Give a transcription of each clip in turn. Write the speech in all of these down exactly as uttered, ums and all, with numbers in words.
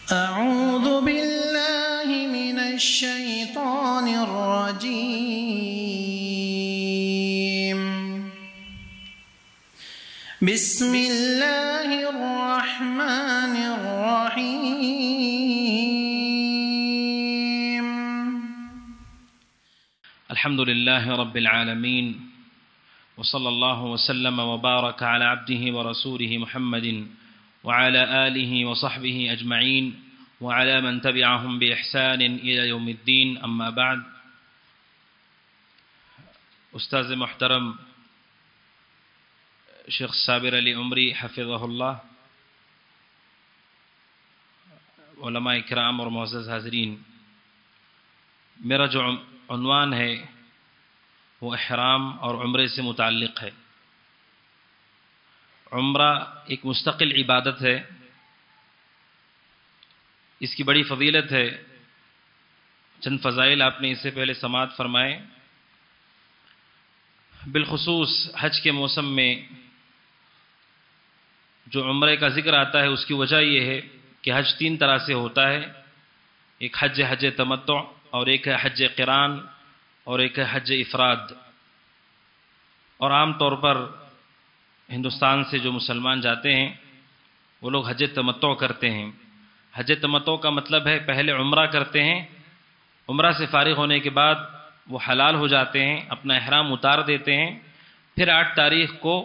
أعوذ بالله من الشيطان الرجيم. بسم الله الرحمن الرحيم. الحمد لله رب العالمين، وصلى الله وسلم وبارك على عبده ورسوله محمد وعلى آله وصحبه أجمعين وعلى من تبعهم بإحسان إلى يوم الدين. أما بعد، استاذ محترم شیخ صابر علی عمری حفظہ اللہ، علماء کرام اور معزز حاضرین، میرا جو عنوان ہے وہ احرام اور عمرے سے متعلق ہے۔ عمرہ ایک مستقل عبادت ہے، اس کی بڑی فضیلت ہے۔ چند فضائل آپ نے اس سے پہلے سماعت فرمائے۔ بالخصوص حج کے موسم میں جو عمرے کا ذکر آتا ہے اس کی وجہ یہ ہے کہ حج تین طرح سے ہوتا ہے، ایک حج حج تمتع، اور ایک ہے حج قران، اور ایک ہے حج افراد۔ اور عام طور پر ہندوستان سے جو مسلمان جاتے ہیں وہ لوگ حج تمتع کرتے ہیں۔ حج تمتع کا مطلب ہے پہلے عمرہ کرتے ہیں، عمرہ سے فارغ ہونے کے بعد وہ حلال ہو جاتے ہیں، اپنا احرام اتار دیتے ہیں، پھر آٹھ تاریخ کو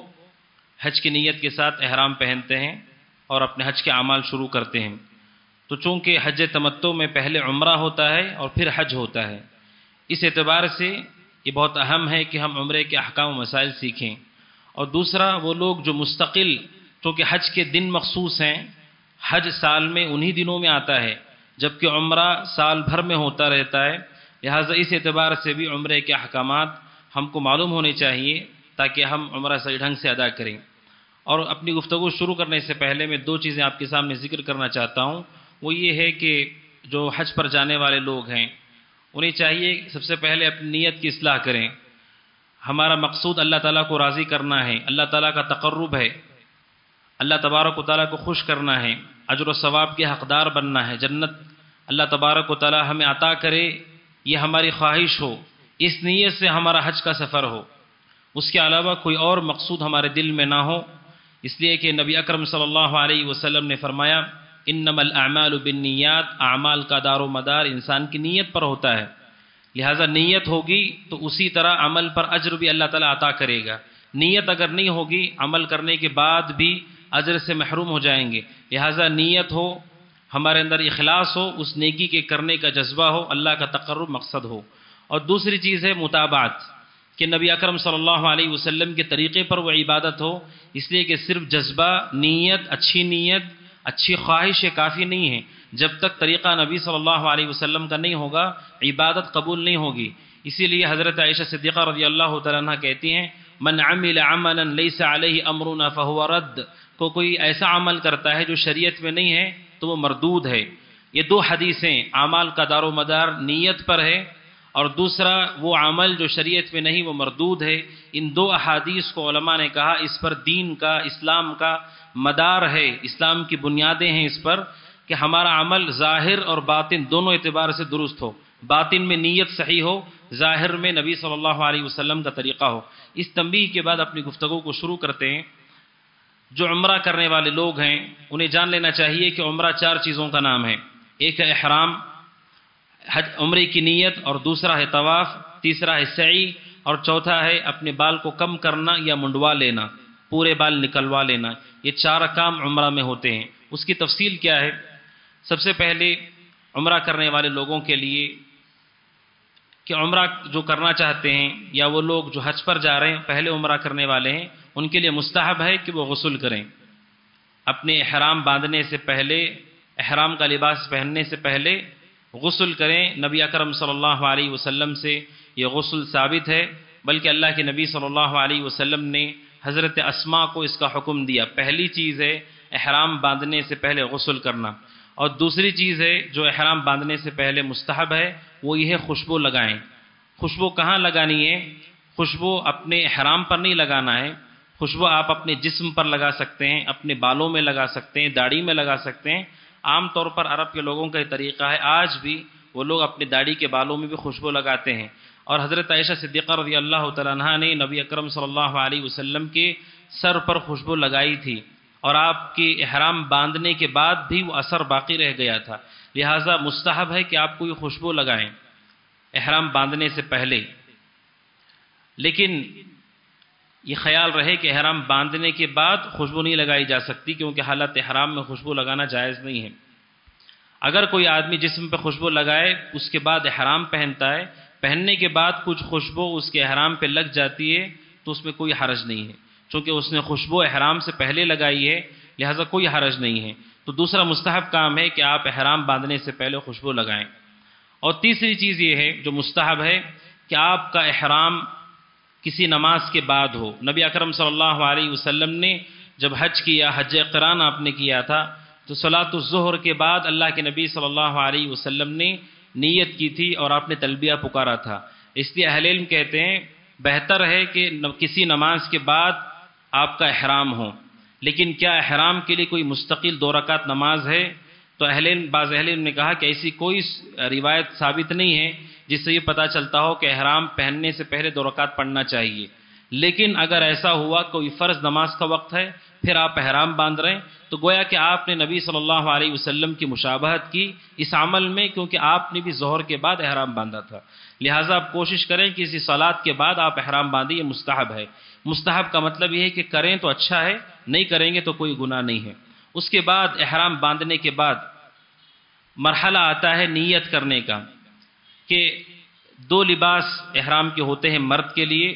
حج کی نیت کے ساتھ احرام پہنتے ہیں اور اپنے حج کے اعمال شروع کرتے ہیں۔ تو چونکہ حج تمتع میں پہلے عمرہ ہوتا ہے اور پھر حج ہوتا ہے، اس اعتبار سے یہ بہت اہم ہے کہ ہم عمرے کے احکام و مسائل سیکھیں۔ اور دوسرا، وہ لوگ جو مستقل، چونکہ حج کے دن مخصوص ہیں، حج سال میں انہی دنوں میں آتا ہے جبکہ عمرہ سال بھر میں ہوتا رہتا ہے، لہٰذا اس اعتبار سے بھی عمرے کے احکامات ہم کو معلوم ہونے چاہیے تاکہ ہم عمرہ صحیح ڈھنگ سے ادا کریں۔ اور اپنی گفتگو شروع کرنے سے پہلے میں دو چیزیں آپ کے سامنے ذکر کرنا چاہتا ہوں۔ وہ یہ ہے کہ جو حج پر جانے والے لوگ ہیں انہیں چاہیے سب سے پہلے اپنی نیت کی اصلاح کریں۔ ہمارا مقصود اللہ تعالیٰ کو راضی کرنا ہے، اللہ تعالیٰ کا تقرب ہے، اللہ تبارک و تعالیٰ کو خوش کرنا ہے، اجر و ثواب کے حقدار بننا ہے، جنت اللہ تبارک و تعالیٰ ہمیں عطا کرے، یہ ہماری خواہش ہو، اس نیت سے ہمارا حج کا سفر ہو، اس کے علاوہ کوئی اور مقصود ہمارے دل میں نہ ہو۔ اس لیے کہ نبی اکرم صلی اللہ علیہ وسلم نے فرمایا انما الاعمال بالنیات، اعمال کا دار و مدار انسان کی نیت پر ہوتا ہے، لہٰذا نیت ہوگی تو اسی طرح عمل پر اجر بھی اللہ تعالیٰ عطا کرے گا۔ نیت اگر نہیں ہوگی عمل کرنے کے بعد بھی اجر سے محروم ہو جائیں گے، لہٰذا نیت ہو، ہمارے اندر اخلاص ہو، اس نیکی کے کرنے کا جذبہ ہو، اللہ کا تقرب مقصد ہو۔ اور دوسری چیز ہے متابعت، کہ نبی اکرم صلی اللہ علیہ وسلم کے طریقے پر وہ عبادت ہو، اس لیے کہ صرف جذبہ، نیت، اچھی نیت، اچھی خواہش کافی نہیں ہے۔ جب تک طریقہ نبی صلی اللہ علیہ وسلم کا نہیں ہوگا عبادت قبول نہیں ہوگی۔ اسی لیے حضرت عائشہ صدیقہ رضی اللہ تعالیٰ عنہ کہتی ہیں من عمل عملا لیس علیہ امرنا فہو رد، کو کوئی ایسا عمل کرتا ہے جو شریعت میں نہیں ہے تو وہ مردود ہے۔ یہ دو حدیثیں، اعمال کا دار و مدار نیت پر ہے اور دوسرا وہ عمل جو شریعت میں نہیں وہ مردود ہے۔ ان دو احادیث کو علماء نے کہا اس پر دین کا، اسلام کا مدار ہے، اسلام کی بنیادیں ہیں اس پر کہ ہمارا عمل ظاہر اور باطن دونوں اعتبار سے درست ہو، باطن میں نیت صحیح ہو، ظاہر میں نبی صلی اللہ علیہ وسلم کا طریقہ ہو۔ اس تنبیہ کے بعد اپنی گفتگو کو شروع کرتے ہیں۔ جو عمرہ کرنے والے لوگ ہیں انہیں جان لینا چاہیے کہ عمرہ چار چیزوں کا نام ہے، ایک ہے احرام، حج عمرے کی نیت، اور دوسرا ہے طواف، تیسرا ہے سعی، اور چوتھا ہے اپنے بال کو کم کرنا یا منڈوا لینا، پورے بال نکلوا لینا۔ یہ چار کام عمرہ میں ہوتے ہیں۔ اس کی تفصیل کیا ہے؟ سب سے پہلے عمرہ کرنے والے لوگوں کے لیے کہ عمرہ جو کرنا چاہتے ہیں یا وہ لوگ جو حج پر جا رہے ہیں پہلے عمرہ کرنے والے ہیں، ان کے لیے مستحب ہے کہ وہ غسل کریں۔ اپنے احرام باندھنے سے پہلے، احرام کا لباس پہننے سے پہلے غسل کریں۔ نبی اکرم صلی اللہ علیہ وسلم سے یہ غسل ثابت ہے، بلکہ اللہ کے نبی صلی اللہ علیہ وسلم نے حضرت اسماء کو اس کا حکم دیا۔ پہلی چیز ہے احرام باندھنے سے پہلے غسل کرنا، اور دوسری چیز ہے جو احرام باندھنے سے پہلے مستحب ہے وہ یہ ہے خوشبو لگائیں۔ خوشبو کہاں لگانی ہے؟ خوشبو اپنے احرام پر نہیں لگانا ہے، خوشبو آپ اپنے جسم پر لگا سکتے ہیں، اپنے بالوں میں لگا سکتے ہیں، داڑھی میں لگا سکتے ہیں، عام طور پر عرب کے لوگوں کا یہ طریقہ ہے، آج بھی وہ لوگ اپنی داڑھی کے بالوں میں بھی خوشبو لگاتے ہیں، اور حضرت عائشہ صدیقہ رضی اللہ تعالیٰ عنہا نے نبی اکرم صلی اللہ علیہ وسلم کے سر پر خوشبو لگائی تھی، اور آپ کے احرام باندھنے کے بعد بھی وہ اثر باقی رہ گیا تھا، لہٰذا مستحب ہے کہ آپ کو یہ خوشبو لگائیں احرام باندھنے سے پہلے، لیکن یہ خیال رہے کہ احرام باندھنے کے بعد خوشبو نہیں لگائی جا سکتی، کیونکہ حالت احرام میں خوشبو لگانا جائز نہیں ہے۔ اگر کوئی آدمی جسم پہ خوشبو لگائے اس کے بعد احرام پہنتا ہے، پہننے کے بعد کچھ خوشبو اس کے احرام پہ لگ جاتی ہے تو اس میں کوئی حرج نہیں ہے، چونکہ اس نے خوشبو احرام سے پہلے لگائی ہے، لہذا کوئی حرج نہیں ہے۔ تو دوسرا مستحب کام ہے کہ آپ احرام باندھنے سے پہلے خوشبو لگائیں۔ اور تیسری چیز یہ ہے جو مستحب ہے کہ آپ کا احرام کسی نماز کے بعد ہو۔ نبی اکرم صلی اللہ علیہ وسلم نے جب حج کیا، حج قران آپ نے کیا تھا، تو صلاۃ الظہر کے بعد اللہ کے نبی صلی اللہ علیہ وسلم نے نیت کی تھی اور آپ نے تلبیہ پکارا تھا۔ اس لیے اہل علم کہتے ہیں بہتر ہے کہ کسی نماز کے بعد آپ کا احرام ہو، لیکن کیا احرام کے لیے کوئی مستقل دو رکعت نماز ہے؟ تو اہل علم بعض اہل علم نے کہا کہ ایسی کوئی روایت ثابت نہیں ہے جس سے یہ پتہ چلتا ہو کہ احرام پہننے سے پہلے دو رکعت پڑھنا چاہیے، لیکن اگر ایسا ہوا کوئی فرض نماز کا وقت ہے پھر آپ احرام باندھ رہے ہیں تو گویا کہ آپ نے نبی صلی اللہ علیہ وسلم کی مشابہت کی اس عمل میں، کیونکہ آپ نے بھی ظہر کے بعد احرام باندھا تھا، لہٰذا آپ کوشش کریں کہ اسی صلاۃ کے بعد آپ احرام باندھیں، یہ مستحب ہے۔ مستحب کا مطلب یہ ہے کہ کریں تو اچھا ہے، نہیں کریں گے تو کوئی گناہ نہیں ہے۔ اس کے بعد احرام باندھنے کے بعد مرحلہ آتا ہے نیت کرنے کا، کہ دو لباس احرام کے ہوتے ہیں مرد کے لیے،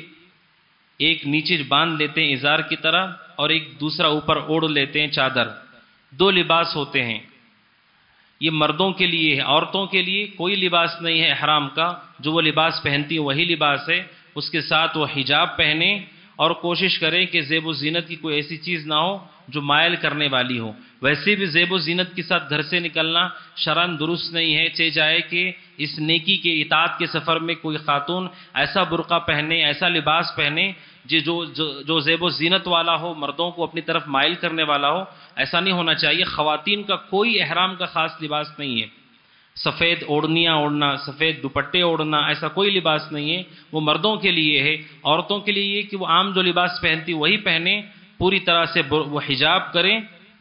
ایک نیچے باندھ لیتے ہیں ازار کی طرح اور ایک دوسرا اوپر اوڑھ لیتے ہیں چادر، دو لباس ہوتے ہیں، یہ مردوں کے لیے ہے۔ عورتوں کے لیے کوئی لباس نہیں ہے احرام کا، جو وہ لباس پہنتی ہیں وہی لباس ہے، اس کے ساتھ وہ حجاب پہنیں اور کوشش کریں کہ زیب و زینت کی کوئی ایسی چیز نہ ہو جو مائل کرنے والی ہو۔ ویسے بھی زیب و زینت کے ساتھ گھر سے نکلنا شرعاً درست نہیں ہے، چہ جائے کہ اس نیکی کے اطاعت کے سفر میں کوئی خاتون ایسا برقع پہنے، ایسا لباس پہنے جو جو جو زیب و زینت والا ہو، مردوں کو اپنی طرف مائل کرنے والا ہو، ایسا نہیں ہونا چاہیے۔ خواتین کا کوئی احرام کا خاص لباس نہیں ہے، سفید اوڑھنیاں اوڑھنا، سفید دوپٹے اوڑھنا، ایسا کوئی لباس نہیں ہے، وہ مردوں کے لیے ہے۔ عورتوں کے لیے یہ کہ وہ عام جو لباس پہنتی وہی پہنیں، پوری طرح سے وہ حجاب کریں۔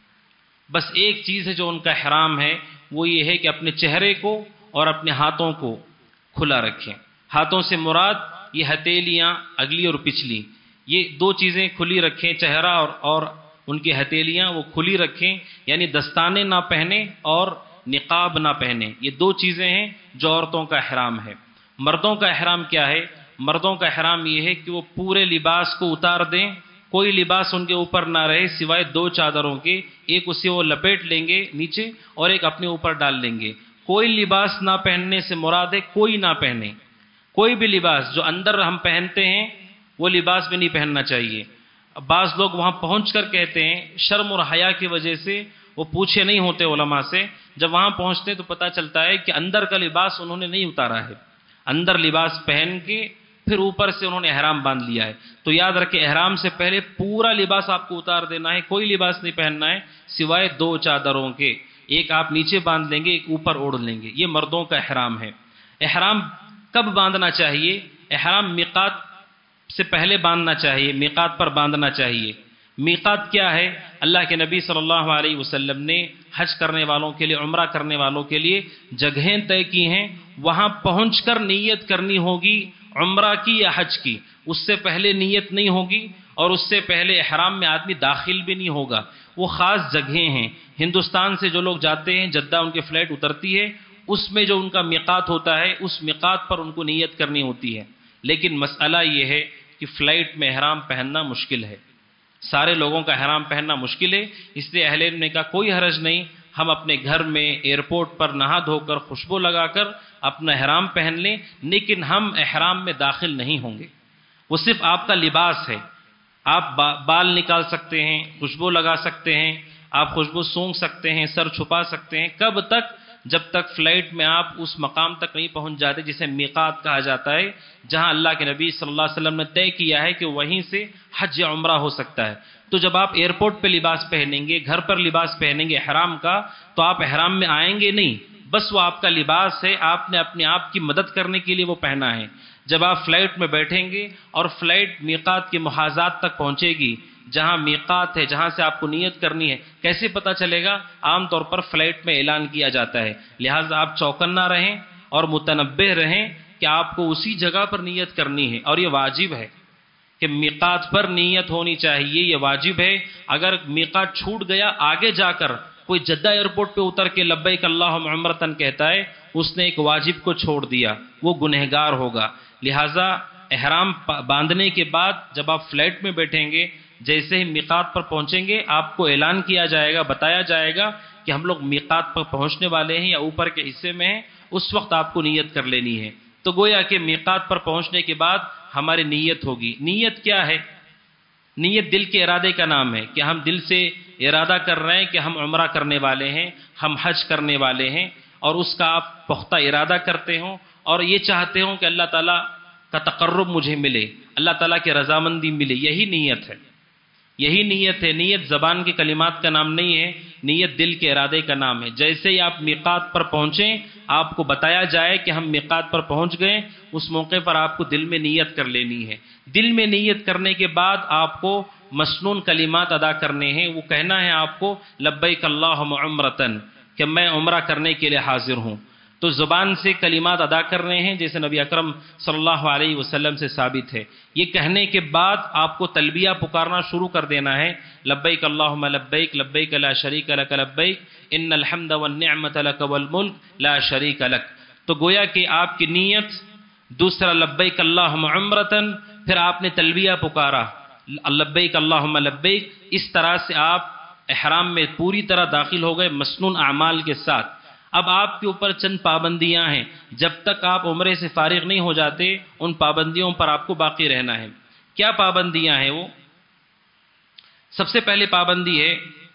بس ایک چیز ہے جو ان کا احرام ہے، وہ یہ ہے کہ اپنے چہرے کو اور اپنے ہاتھوں کو کھلا رکھیں۔ ہاتھوں سے مراد یہ ہتھیلیاں اگلی اور پچھلی، یہ دو چیزیں کھلی رکھیں، چہرہ اور اور ان کی ہتھیلیاں وہ کھلی رکھیں، یعنی دستانے نہ پہنیں اور نقاب نہ پہنیں۔ یہ دو چیزیں ہیں جو عورتوں کا احرام ہے۔ مردوں کا احرام کیا ہے؟ مردوں کا احرام یہ ہے کہ وہ پورے لباس کو اتار دیں، کوئی لباس ان کے اوپر نہ رہے سوائے دو چادروں کے، ایک اسے وہ لپیٹ لیں گے نیچے اور ایک اپنے اوپر ڈال لیں گے۔ کوئی لباس نہ پہننے سے مراد ہے کوئی نہ پہنے، کوئی بھی لباس جو اندر ہم پہنتے ہیں وہ لباس بھی نہیں پہننا چاہیے۔ بعض لوگ وہاں پہنچ کر کہتے ہیں، شرم اور حیا کی وجہ سے وہ پوچھے نہیں ہوتے علماء سے، جب وہاں پہنچتے تو پتہ چلتا ہے کہ اندر کا لباس انہوں نے نہیں اتارا ہے، اندر لباس پہن کے پھر اوپر سے انہوں نے احرام باندھ لیا ہے۔ تو یاد رکھیں احرام سے پہلے پورا لباس آپ کو اتار دینا ہے، کوئی لباس نہیں پہننا ہے سوائے دو چادروں کے، ایک آپ نیچے باندھ لیں گے، ایک اوپر اوڑھ لیں گے۔ یہ مردوں کا احرام ہے۔ احرام کب باندھنا چاہیے؟ احرام میقات سے پہلے باندھنا چاہیے، میقات پر باندھنا چاہیے۔ میقات کیا ہے؟ اللہ کے نبی صلی اللہ علیہ وسلم نے حج کرنے والوں کے لیے، عمرہ کرنے والوں کے لیے جگہیں طے کی ہیں، وہاں پہنچ کر نیت کرنی ہوگی عمرہ کی یا حج کی، اس سے پہلے نیت نہیں ہوگی اور اس سے پہلے احرام میں آدمی داخل بھی نہیں ہوگا۔ وہ خاص جگہیں ہیں، ہندوستان سے جو لوگ جاتے ہیں جدہ ان کی فلائٹ اترتی ہے، اس میں جو ان کا میقات ہوتا ہے اس میقات پر ان کو نیت کرنی ہوتی ہے۔ لیکن مسئلہ یہ ہے کہ فلائٹ میں احرام پہننا مشکل ہے، سارے لوگوں کا احرام پہننا مشکل ہے، اس لیے اہل علم نے کہا کوئی حرج نہیں، ہم اپنے گھر میں ایئرپورٹ پر نہا دھو کر خوشبو لگا کر اپنا احرام پہن لیں، لیکن ہم احرام میں داخل نہیں ہوں گے، وہ صرف آپ کا لباس ہے۔ آپ بال نکال سکتے ہیں، خوشبو لگا سکتے ہیں، آپ خوشبو سونگھ سکتے ہیں، سر چھپا سکتے ہیں، کب تک؟ جب تک فلائٹ میں آپ اس مقام تک نہیں پہنچ جاتے جسے میقات کہا جاتا ہے، جہاں اللہ کے نبی صلی اللہ علیہ وسلم نے طے کیا ہے کہ وہیں سے حج یا عمرہ ہو سکتا ہے۔ تو جب آپ ایئرپورٹ پہ لباس پہنیں گے، گھر پر لباس پہنیں گے احرام کا، تو آپ احرام میں آئیں گے نہیں، بس وہ آپ کا لباس ہے، آپ نے اپنے آپ کی مدد کرنے کے لیے وہ پہنا ہے۔ جب آپ فلائٹ میں بیٹھیں گے اور فلائٹ میقات کے محاذات تک پہنچے گی، جہاں میقات ہے، جہاں سے آپ کو نیت کرنی ہے، کیسے پتہ چلے گا؟ عام طور پر فلائٹ میں اعلان کیا جاتا ہے، لہٰذا آپ چوکنا رہیں اور متنبہ رہیں کہ آپ کو اسی جگہ پر نیت کرنی ہے، اور یہ واجب ہے کہ میقات پر نیت ہونی چاہیے، یہ واجب ہے۔ اگر میقات چھوٹ گیا، آگے جا کر کوئی جدہ ایئرپورٹ پہ اتر کے لبیک اللہم عمرتن کہتا ہے، اس نے ایک واجب کو چھوڑ دیا، وہ گنہگار ہوگا۔ لہٰذا احرام باندھنے کے بعد جب آپ فلائٹ میں بیٹھیں گے، جیسے ہی میقات پر پہنچیں گے، آپ کو اعلان کیا جائے گا، بتایا جائے گا کہ ہم لوگ میقات پر پہنچنے والے ہیں یا اوپر کے حصے میں ہیں، اس وقت آپ کو نیت کر لینی ہے۔ تو گویا کہ میقات پر پہنچنے کے بعد ہماری نیت ہوگی۔ نیت کیا ہے؟ نیت دل کے ارادے کا نام ہے کہ ہم دل سے ارادہ کر رہے ہیں کہ ہم عمرہ کرنے والے ہیں، ہم حج کرنے والے ہیں، اور اس کا آپ پختہ ارادہ کرتے ہوں اور یہ چاہتے ہوں کہ اللہ تعالیٰ کا تقرب مجھے ملے، اللہ تعالیٰ کی رضامندی ملے، یہی نیت ہے، یہی نیت ہے۔ نیت زبان کے کلمات کا نام نہیں ہے، نیت دل کے ارادے کا نام ہے۔ جیسے ہی آپ میقات پر پہنچیں، آپ کو بتایا جائے کہ ہم میقات پر پہنچ گئے، اس موقع پر آپ کو دل میں نیت کر لینی ہے۔ دل میں نیت کرنے کے بعد آپ کو مسنون کلمات ادا کرنے ہیں، وہ کہنا ہے آپ کو لبیک اللہم عمرتن، کہ میں عمرہ کرنے کے لیے حاضر ہوں۔ تو زبان سے کلمات ادا کر رہے ہیں جیسے نبی اکرم صلی اللہ علیہ وسلم سے ثابت ہے۔ یہ کہنے کے بعد آپ کو تلبیہ پکارنا شروع کر دینا ہے، لبیک اللہم لبیک لبیک لا شریک لک لبیک ان الحمد والنعمت لک والملک لا شریک لک۔ تو گویا کہ آپ کی نیت، دوسرا لبیک اللہم عمرتن، پھر آپ نے تلبیہ پکارا لبیک اللہم لبیک، اس طرح سے آپ احرام میں پوری طرح داخل ہو گئے مسنون اعمال کے ساتھ۔ اب آپ کے اوپر چند پابندیاں ہیں، جب تک آپ عمرے سے فارغ نہیں ہو جاتے ان پابندیوں پر آپ کو باقی رہنا ہے۔ کیا پابندیاں ہیں وہ؟ سب سے پہلے پابندی ہے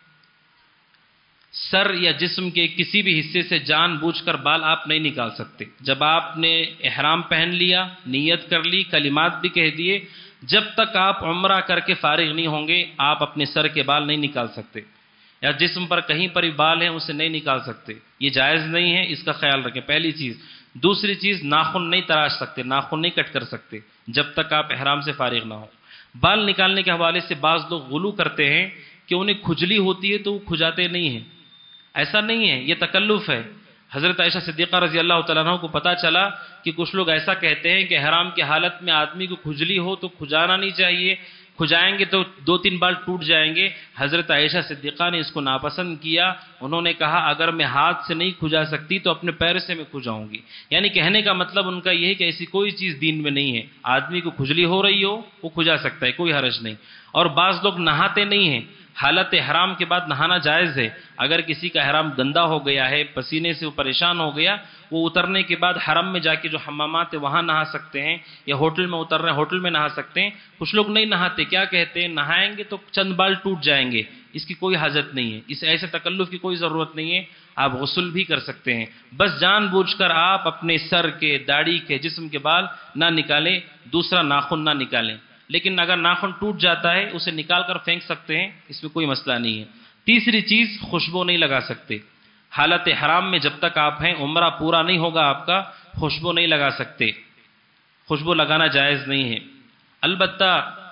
سر یا جسم کے کسی بھی حصے سے جان بوجھ کر بال آپ نہیں نکال سکتے۔ جب آپ نے احرام پہن لیا، نیت کر لی، کلمات بھی کہہ دیے، جب تک آپ عمرہ کر کے فارغ نہیں ہوں گے آپ اپنے سر کے بال نہیں نکال سکتے، یا جسم پر کہیں پر بھی بال ہیں اسے نہیں نکال سکتے، یہ جائز نہیں ہے، اس کا خیال رکھیں، پہلی چیز۔ دوسری چیز، ناخن نہیں تراش سکتے، ناخن نہیں کٹ کر سکتے جب تک آپ احرام سے فارغ نہ ہو۔ بال نکالنے کے حوالے سے بعض لوگ غلو کرتے ہیں کہ انہیں کھجلی ہوتی ہے تو وہ کھجاتے نہیں ہیں، ایسا نہیں ہے، یہ تکلف ہے۔ حضرت عائشہ صدیقہ رضی اللہ تعالیٰ عنہ کو پتہ چلا کہ کچھ لوگ ایسا کہتے ہیں کہ احرام کی حالت میں آدمی کو کھجلی ہو تو کھجانا نہیں چاہیے، کھجائیں گے تو دو تین بال ٹوٹ جائیں گے۔ حضرت عائشہ صدیقہ نے اس کو ناپسند کیا، انہوں نے کہا اگر میں ہاتھ سے نہیں کھجا سکتی تو اپنے پیر سے میں کھجاؤں گی۔ یعنی کہنے کا مطلب ان کا یہ ہے کہ ایسی کوئی چیز دین میں نہیں ہے، آدمی کو کھجلی ہو رہی ہو وہ کھجا سکتا ہے، کوئی حرج نہیں۔ اور بعض لوگ نہاتے نہیں ہیں، حالت احرام کے بعد نہانا جائز ہے۔ اگر کسی کا احرام گندا ہو گیا ہے، پسینے سے وہ پریشان ہو گیا، وہ اترنے کے بعد حرم میں جا کے جو حمامات ہیں وہاں نہا سکتے ہیں، یا ہوٹل میں اتر رہے ہیں ہوٹل میں نہا سکتے ہیں۔ کچھ لوگ نہیں نہاتے، کیا کہتے ہیں نہائیں گے تو چند بال ٹوٹ جائیں گے، اس کی کوئی حاجت نہیں ہے، اس ایسے تکلف کی کوئی ضرورت نہیں ہے، آپ غسل بھی کر سکتے ہیں۔ بس جان بوجھ کر آپ اپنے سر کے، داڑھی کے، جسم کے بال نہ نکالیں، دوسرا ناخن نہ نکالیں۔ لیکن اگر ناخن ٹوٹ جاتا ہے اسے نکال کر پھینک سکتے ہیں، اس میں کوئی مسئلہ نہیں ہے۔ تیسری چیز، خوشبو نہیں لگا سکتے۔ حالت حرام میں جب تک آپ ہیں، عمرہ پورا نہیں ہوگا آپ کا، خوشبو نہیں لگا سکتے، خوشبو لگانا جائز نہیں ہے۔ البتہ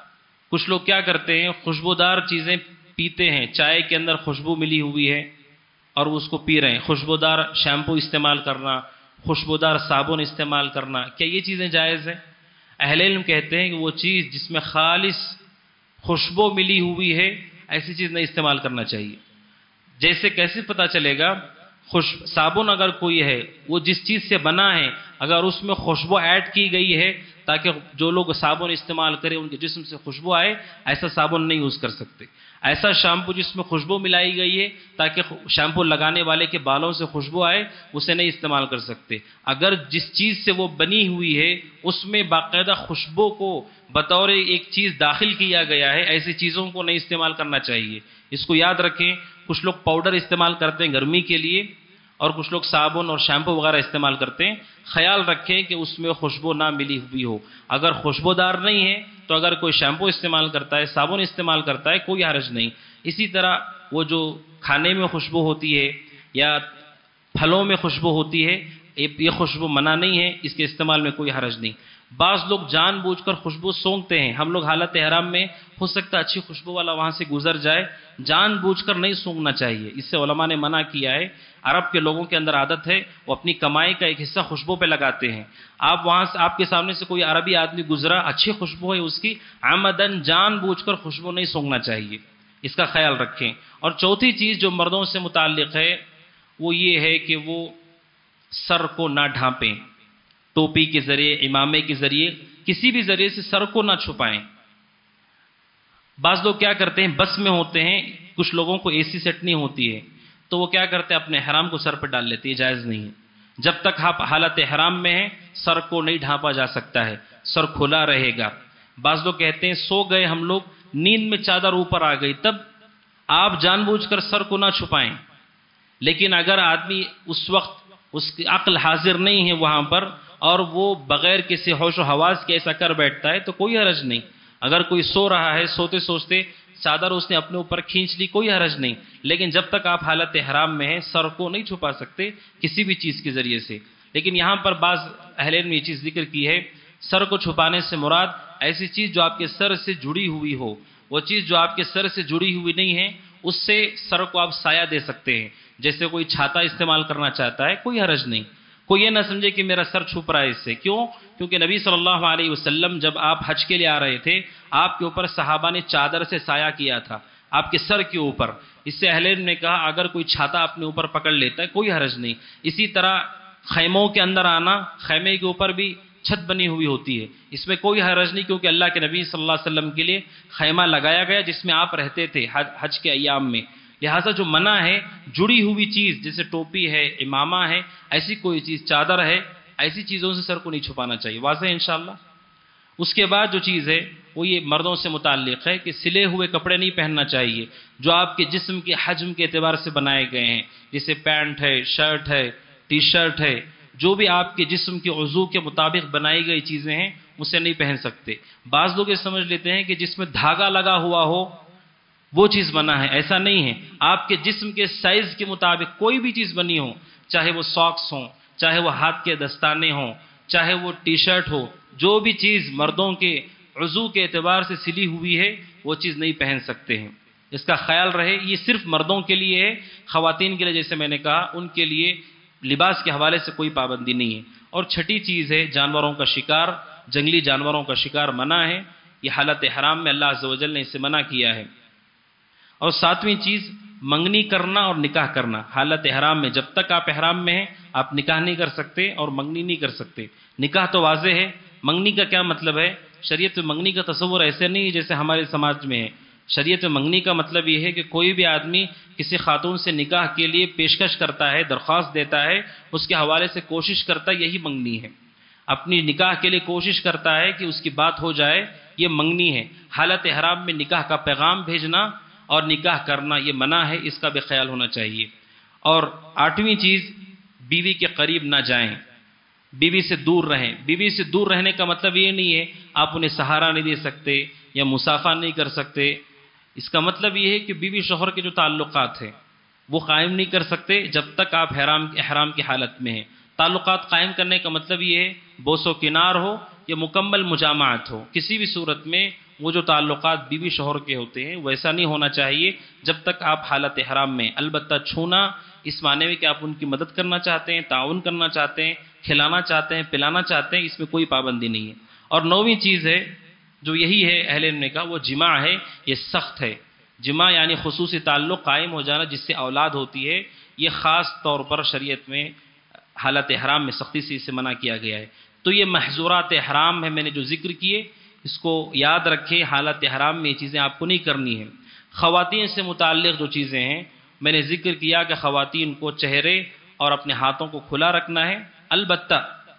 کچھ لوگ کیا کرتے ہیں، خوشبودار چیزیں پیتے ہیں، چائے کے اندر خوشبو ملی ہوئی ہے اور اس کو پی رہے ہیں، خوشبودار شیمپو استعمال کرنا، خوشبودار صابن استعمال کرنا، کیا یہ چیزیں جائز ہیں؟ اہل علم کہتے ہیں کہ وہ چیز جس میں خالص خوشبو ملی ہوئی ہے ایسی چیز نہیں استعمال کرنا چاہیے۔ جیسے کیسے پتہ چلے گا؟ خوش صابن اگر کوئی ہے، وہ جس چیز سے بنا ہے، اگر اس میں خوشبو ایڈ کی گئی ہے تاکہ جو لوگ صابن استعمال کریں ان کے جسم سے خوشبو آئے، ایسا صابن نہیں یوز کر سکتے۔ ایسا شیمپو جس میں خوشبو ملائی گئی ہے تاکہ شیمپو لگانے والے کے بالوں سے خوشبو آئے، اسے نہیں استعمال کر سکتے۔ اگر جس چیز سے وہ بنی ہوئی ہے اس میں باقاعدہ خوشبو کو بطور ایک چیز داخل کیا گیا ہے، ایسی چیزوں کو نہیں استعمال کرنا چاہیے۔ اس کو یاد رکھیں۔ کچھ لوگ پاؤڈر استعمال کرتے ہیں گرمی کے لیے، اور کچھ لوگ صابن اور شیمپو وغیرہ استعمال کرتے ہیں، خیال رکھیں کہ اس میں خوشبو نہ ملی ہوئی ہو. اگر خوشبودار نہیں ہے تو اگر کوئی شیمپو استعمال کرتا ہے، صابن استعمال کرتا ہے، کوئی حرج نہیں. اسی طرح وہ جو کھانے میں خوشبو ہوتی ہے یا پھلوں میں خوشبو ہوتی ہے، یہ خوشبو منع نہیں ہے، اس کے استعمال میں کوئی حرج نہیں. بعض لوگ جان بوجھ کر خوشبو سونگھتے ہیں. ہم لوگ حالت احرام میں ہو سکتا ہے اچھی خوشبو والا وہاں سے گزر جائے، جان بوجھ کر نہیں سونگھنا چاہیے. اس سے علماء نے منع کیا ہے. عرب کے لوگوں کے اندر عادت ہے، وہ اپنی کمائی کا ایک حصہ خوشبو پہ لگاتے ہیں. آپ وہاں سے آپ کے سامنے سے کوئی عربی آدمی گزرا، اچھی خوشبو ہے اس کی، عمدن جان بوجھ کر خوشبو نہیں سونگھنا چاہیے. اس کا خیال رکھیں. اور چوتھی چیز جو مردوں سے متعلق ہے وہ یہ ہے کہ وہ سر کو نہ ڈھانپیں. ٹوپی کے ذریعے، امامے کے ذریعے، کسی بھی ذریعے سے سر کو نہ چھپائیں. بعض لوگ کیا کرتے ہیں، بس میں ہوتے ہیں، کچھ لوگوں کو اے سی سیٹ نہیں ہوتی ہے تو وہ کیا کرتے ہیں، اپنے احرام کو سر پہ ڈال لیتے ہیں. جائز نہیں ہے. جب تک آپ حالت احرام میں ہیں سر کو نہیں ڈھانپا جا سکتا ہے، سر کھلا رہے گا. بعض لوگ کہتے ہیں سو گئے ہم لوگ، نیند میں چادر اوپر آ گئی، تب آپ جان بوجھ کر سر کو نہ چھپائیں. لیکن اگر آدمی اس وقت اس کی عقل حاضر نہیں ہے وہاں پر اور وہ بغیر کسی ہوش و حواس کے ایسا کر بیٹھتا ہے تو کوئی حرج نہیں. اگر کوئی سو رہا ہے، سوتے سوچتے چادر اس نے اپنے اوپر کھینچ لی، کوئی حرج نہیں. لیکن جب تک آپ حالت احرام میں ہیں سر کو نہیں چھپا سکتے کسی بھی چیز کے ذریعے سے. لیکن یہاں پر بعض اہل علم نے یہ چیز ذکر کی ہے، سر کو چھپانے سے مراد ایسی چیز جو آپ کے سر سے جڑی ہوئی ہو. وہ چیز جو آپ کے سر سے جڑی ہوئی نہیں ہے اس سے سر کو آپ سایہ دے سکتے ہیں. جیسے کوئی چھاتا استعمال کرنا چاہتا ہے، کوئی حرج نہیں. کوئی یہ نہ سمجھے کہ میرا سر چھپ رہا ہے اس سے. کیوں؟ کیونکہ نبی صلی اللہ علیہ وسلم جب آپ حج کے لیے آ رہے تھے آپ کے اوپر صحابہ نے چادر سے سایہ کیا تھا آپ کے سر کے اوپر. اس سے اہل علم نے کہا اگر کوئی چھاتا اپنے اوپر پکڑ لیتا ہے کوئی حرج نہیں. اسی طرح خیموں کے اندر آنا، خیمے کے اوپر بھی چھت بنی ہوئی ہوتی ہے، اس میں کوئی حرج نہیں کیونکہ اللہ کے نبی صلی اللہ علیہ وسلم کے لیے خیمہ لگایا گیا جس میں آپ رہتے تھے حج کے ایام میں. لہٰذا جو منع ہے جڑی ہوئی چیز جیسے ٹوپی ہے، امامہ ہے، ایسی کوئی چیز، چادر ہے، ایسی چیزوں سے سر کو نہیں چھپانا چاہیے. واضح ہے انشاءاللہ. اس کے بعد جو چیز ہے وہ یہ مردوں سے متعلق ہے کہ سلے ہوئے کپڑے نہیں پہننا چاہیے جو آپ کے جسم کے حجم کے اعتبار سے بنائے گئے ہیں، جیسے پینٹ ہے، شرٹ ہے، ٹی شرٹ ہے، جو بھی آپ کے جسم کے عضو کے مطابق بنائی گئی چیزیں ہیں اسے نہیں پہن سکتے. بعض لوگ یہ سمجھ لیتے ہیں کہ جس میں دھاگا لگا ہوا ہو وہ چیز بنا ہے. ایسا نہیں ہے. آپ کے جسم کے سائز کے مطابق کوئی بھی چیز بنی ہو، چاہے وہ ساکس ہوں، چاہے وہ ہاتھ کے دستانے ہوں، چاہے وہ ٹی شرٹ ہو، جو بھی چیز مردوں کے عضو کے اعتبار سے سلی ہوئی ہے وہ چیز نہیں پہن سکتے ہیں. اس کا خیال رہے. یہ صرف مردوں کے لیے ہے، خواتین کے لیے جیسے میں نے کہا ان کے لیے لباس کے حوالے سے کوئی پابندی نہیں ہے. اور چھٹی چیز ہے جانوروں کا شکار، جنگلی جانوروں کا شکار منع ہے. یہ حالت احرام میں اللہ عز و جل نے اسے منع کیا ہے. اور ساتویں چیز منگنی کرنا اور نکاح کرنا. حالت احرام میں جب تک آپ احرام میں ہیں آپ نکاح نہیں کر سکتے اور منگنی نہیں کر سکتے. نکاح تو واضح ہے، منگنی کا کیا مطلب ہے؟ شریعت میں منگنی کا تصور ایسے نہیں جیسے ہمارے سماج میں ہے. شریعت میں منگنی کا مطلب یہ ہے کہ کوئی بھی آدمی کسی خاتون سے نکاح کے لیے پیشکش کرتا ہے، درخواست دیتا ہے، اس کے حوالے سے کوشش کرتا ہے، یہی منگنی ہے. اپنی نکاح کے لیے کوشش کرتا ہے کہ اس کی بات ہو جائے، یہ منگنی ہے. حالت احرام میں نکاح کا پیغام بھیجنا اور نکاح کرنا یہ منع ہے، اس کا بھی خیال ہونا چاہیے. اور آٹھویں چیز بیوی کے قریب نہ جائیں، بیوی سے دور رہیں. بیوی سے دور رہنے کا مطلب یہ نہیں ہے آپ انہیں سہارا نہیں دے سکتے یا مصافحہ نہیں کر سکتے. اس کا مطلب یہ ہے کہ بیوی شوہر کے جو تعلقات ہیں وہ قائم نہیں کر سکتے جب تک آپ احرام احرام کی حالت میں ہیں. تعلقات قائم کرنے کا مطلب یہ ہے بوس و کنار ہو یا مکمل مجامعت ہو، کسی بھی صورت میں وہ جو تعلقات بیوی شوہر کے ہوتے ہیں ویسا نہیں ہونا چاہیے جب تک آپ حالت احرام میں. البتہ چھونا اس معنی میں کہ آپ ان کی مدد کرنا چاہتے ہیں، تعاون کرنا چاہتے ہیں، کھلانا چاہتے ہیں، پلانا چاہتے ہیں، اس میں کوئی پابندی نہیں ہے. اور نویں چیز ہے جو یہی ہے اہل علم نے کہا وہ جماع ہے. یہ سخت ہے. جماع یعنی خصوصی تعلق قائم ہو جانا جس سے اولاد ہوتی ہے، یہ خاص طور پر شریعت میں حالت احرام میں سختی سے اسے منع کیا گیا ہے. تو یہ محظورات احرام ہے میں نے جو ذکر کیے، اس کو یاد رکھیں. حالت احرام میں یہ چیزیں آپ کو نہیں کرنی ہیں. خواتین سے متعلق جو چیزیں ہیں میں نے ذکر کیا کہ خواتین کو چہرے اور اپنے ہاتھوں کو کھلا رکھنا ہے. البتہ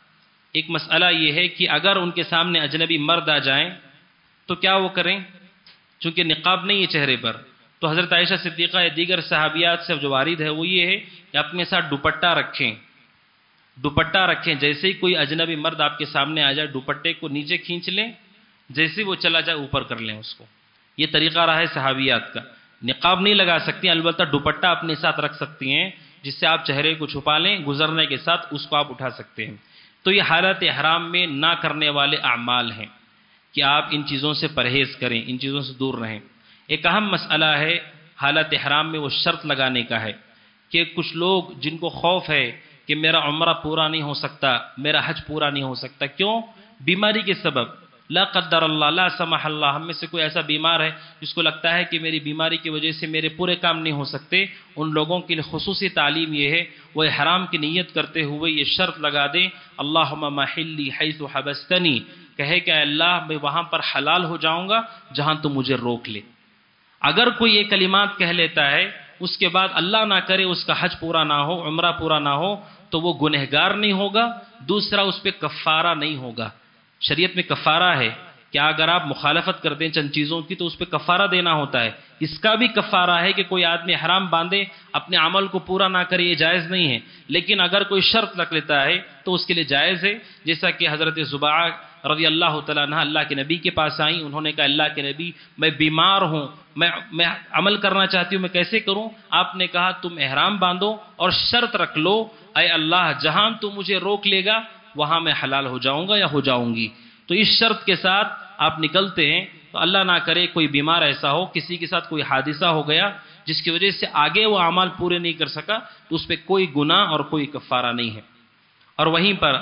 ایک مسئلہ یہ ہے کہ اگر ان کے سامنے اجنبی مرد آ جائیں تو کیا وہ کریں؟ چونکہ نقاب نہیں ہے چہرے پر، تو تو حضرت عائشہ صدیقہ یا دیگر صحابیات سے جو وارد ہے وہ یہ ہے کہ اپنے ساتھ دوپٹہ رکھیں، دوپٹہ رکھیں، جیسے ہی کوئی اجنبی مرد آپ کے سامنے آ جائے دوپٹے کو نیچے کھینچ لیں، جیسے وہ چلا جائے اوپر کر لیں اس کو. یہ طریقہ رہا ہے صحابیات کا. نقاب نہیں لگا سکتی، البتہ دوپٹہ اپنے ساتھ رکھ سکتی ہیں جس سے آپ چہرے کو چھپا لیں، گزرنے کے ساتھ اس کو آپ اٹھا سکتے ہیں. تو یہ حالت احرام میں نہ کرنے والے اعمال ہیں کہ آپ ان چیزوں سے پرہیز کریں، ان چیزوں سے دور رہیں. ایک اہم مسئلہ ہے حالت احرام میں وہ شرط لگانے کا ہے کہ کچھ لوگ جن کو خوف ہے کہ میرا عمرہ پورا نہیں ہو سکتا، میرا حج پورا نہیں ہو سکتا، کیوں؟ بیماری کے سبب. لا قدر اللہ، لا سمح اللہ، ہم میں سے کوئی ایسا بیمار ہے جس کو لگتا ہے کہ میری بیماری کی وجہ سے میرے پورے کام نہیں ہو سکتے. ان لوگوں کے لیے خصوصی تعلیم یہ ہے وہ احرام کی نیت کرتے ہوئے یہ شرط لگا دیں، اللہم محلی حیث حبستنی، کہے کہ اللہ میں وہاں پر حلال ہو جاؤں گا جہاں تم مجھے روک لے. اگر کوئی یہ کلمات کہہ لیتا ہے اس کے بعد اللہ نہ کرے اس کا حج پورا نہ ہو، عمرہ پورا نہ ہو، تو وہ گنہگار نہیں ہوگا. دوسرا اس پہ کفارہ نہیں ہوگا. شریعت میں کفارہ ہے کہ اگر آپ مخالفت کر دیں چند چیزوں کی تو اس پہ کفارہ دینا ہوتا ہے. اس کا بھی کفارہ ہے کہ کوئی آدمی حرام باندھے اپنے عمل کو پورا نہ کرے، یہ جائز نہیں ہے. لیکن اگر کوئی شرط رکھ لیتا ہے تو اس کے لیے جائز ہے. جیسا کہ حضرت زباع رضی اللہ تعالیٰ عنہ اللہ کے نبی کے پاس آئیں، انہوں نے کہا اللہ کے نبی میں بیمار ہوں، میں میں عمل کرنا چاہتی ہوں، میں کیسے کروں؟ آپ نے کہا تم احرام باندھو اور شرط رکھ لو، اے اللہ جہاں تو مجھے روک لے گا وہاں میں حلال ہو جاؤں گا یا ہو جاؤں گی. تو اس شرط کے ساتھ آپ نکلتے ہیں تو اللہ نہ کرے کوئی بیمار ایسا ہو، کسی کے ساتھ کوئی حادثہ ہو گیا جس کی وجہ سے آگے وہ اعمال پورے نہیں کر سکا، تو اس پہ کوئی گناہ اور کوئی کفارہ نہیں ہے. اور وہیں پر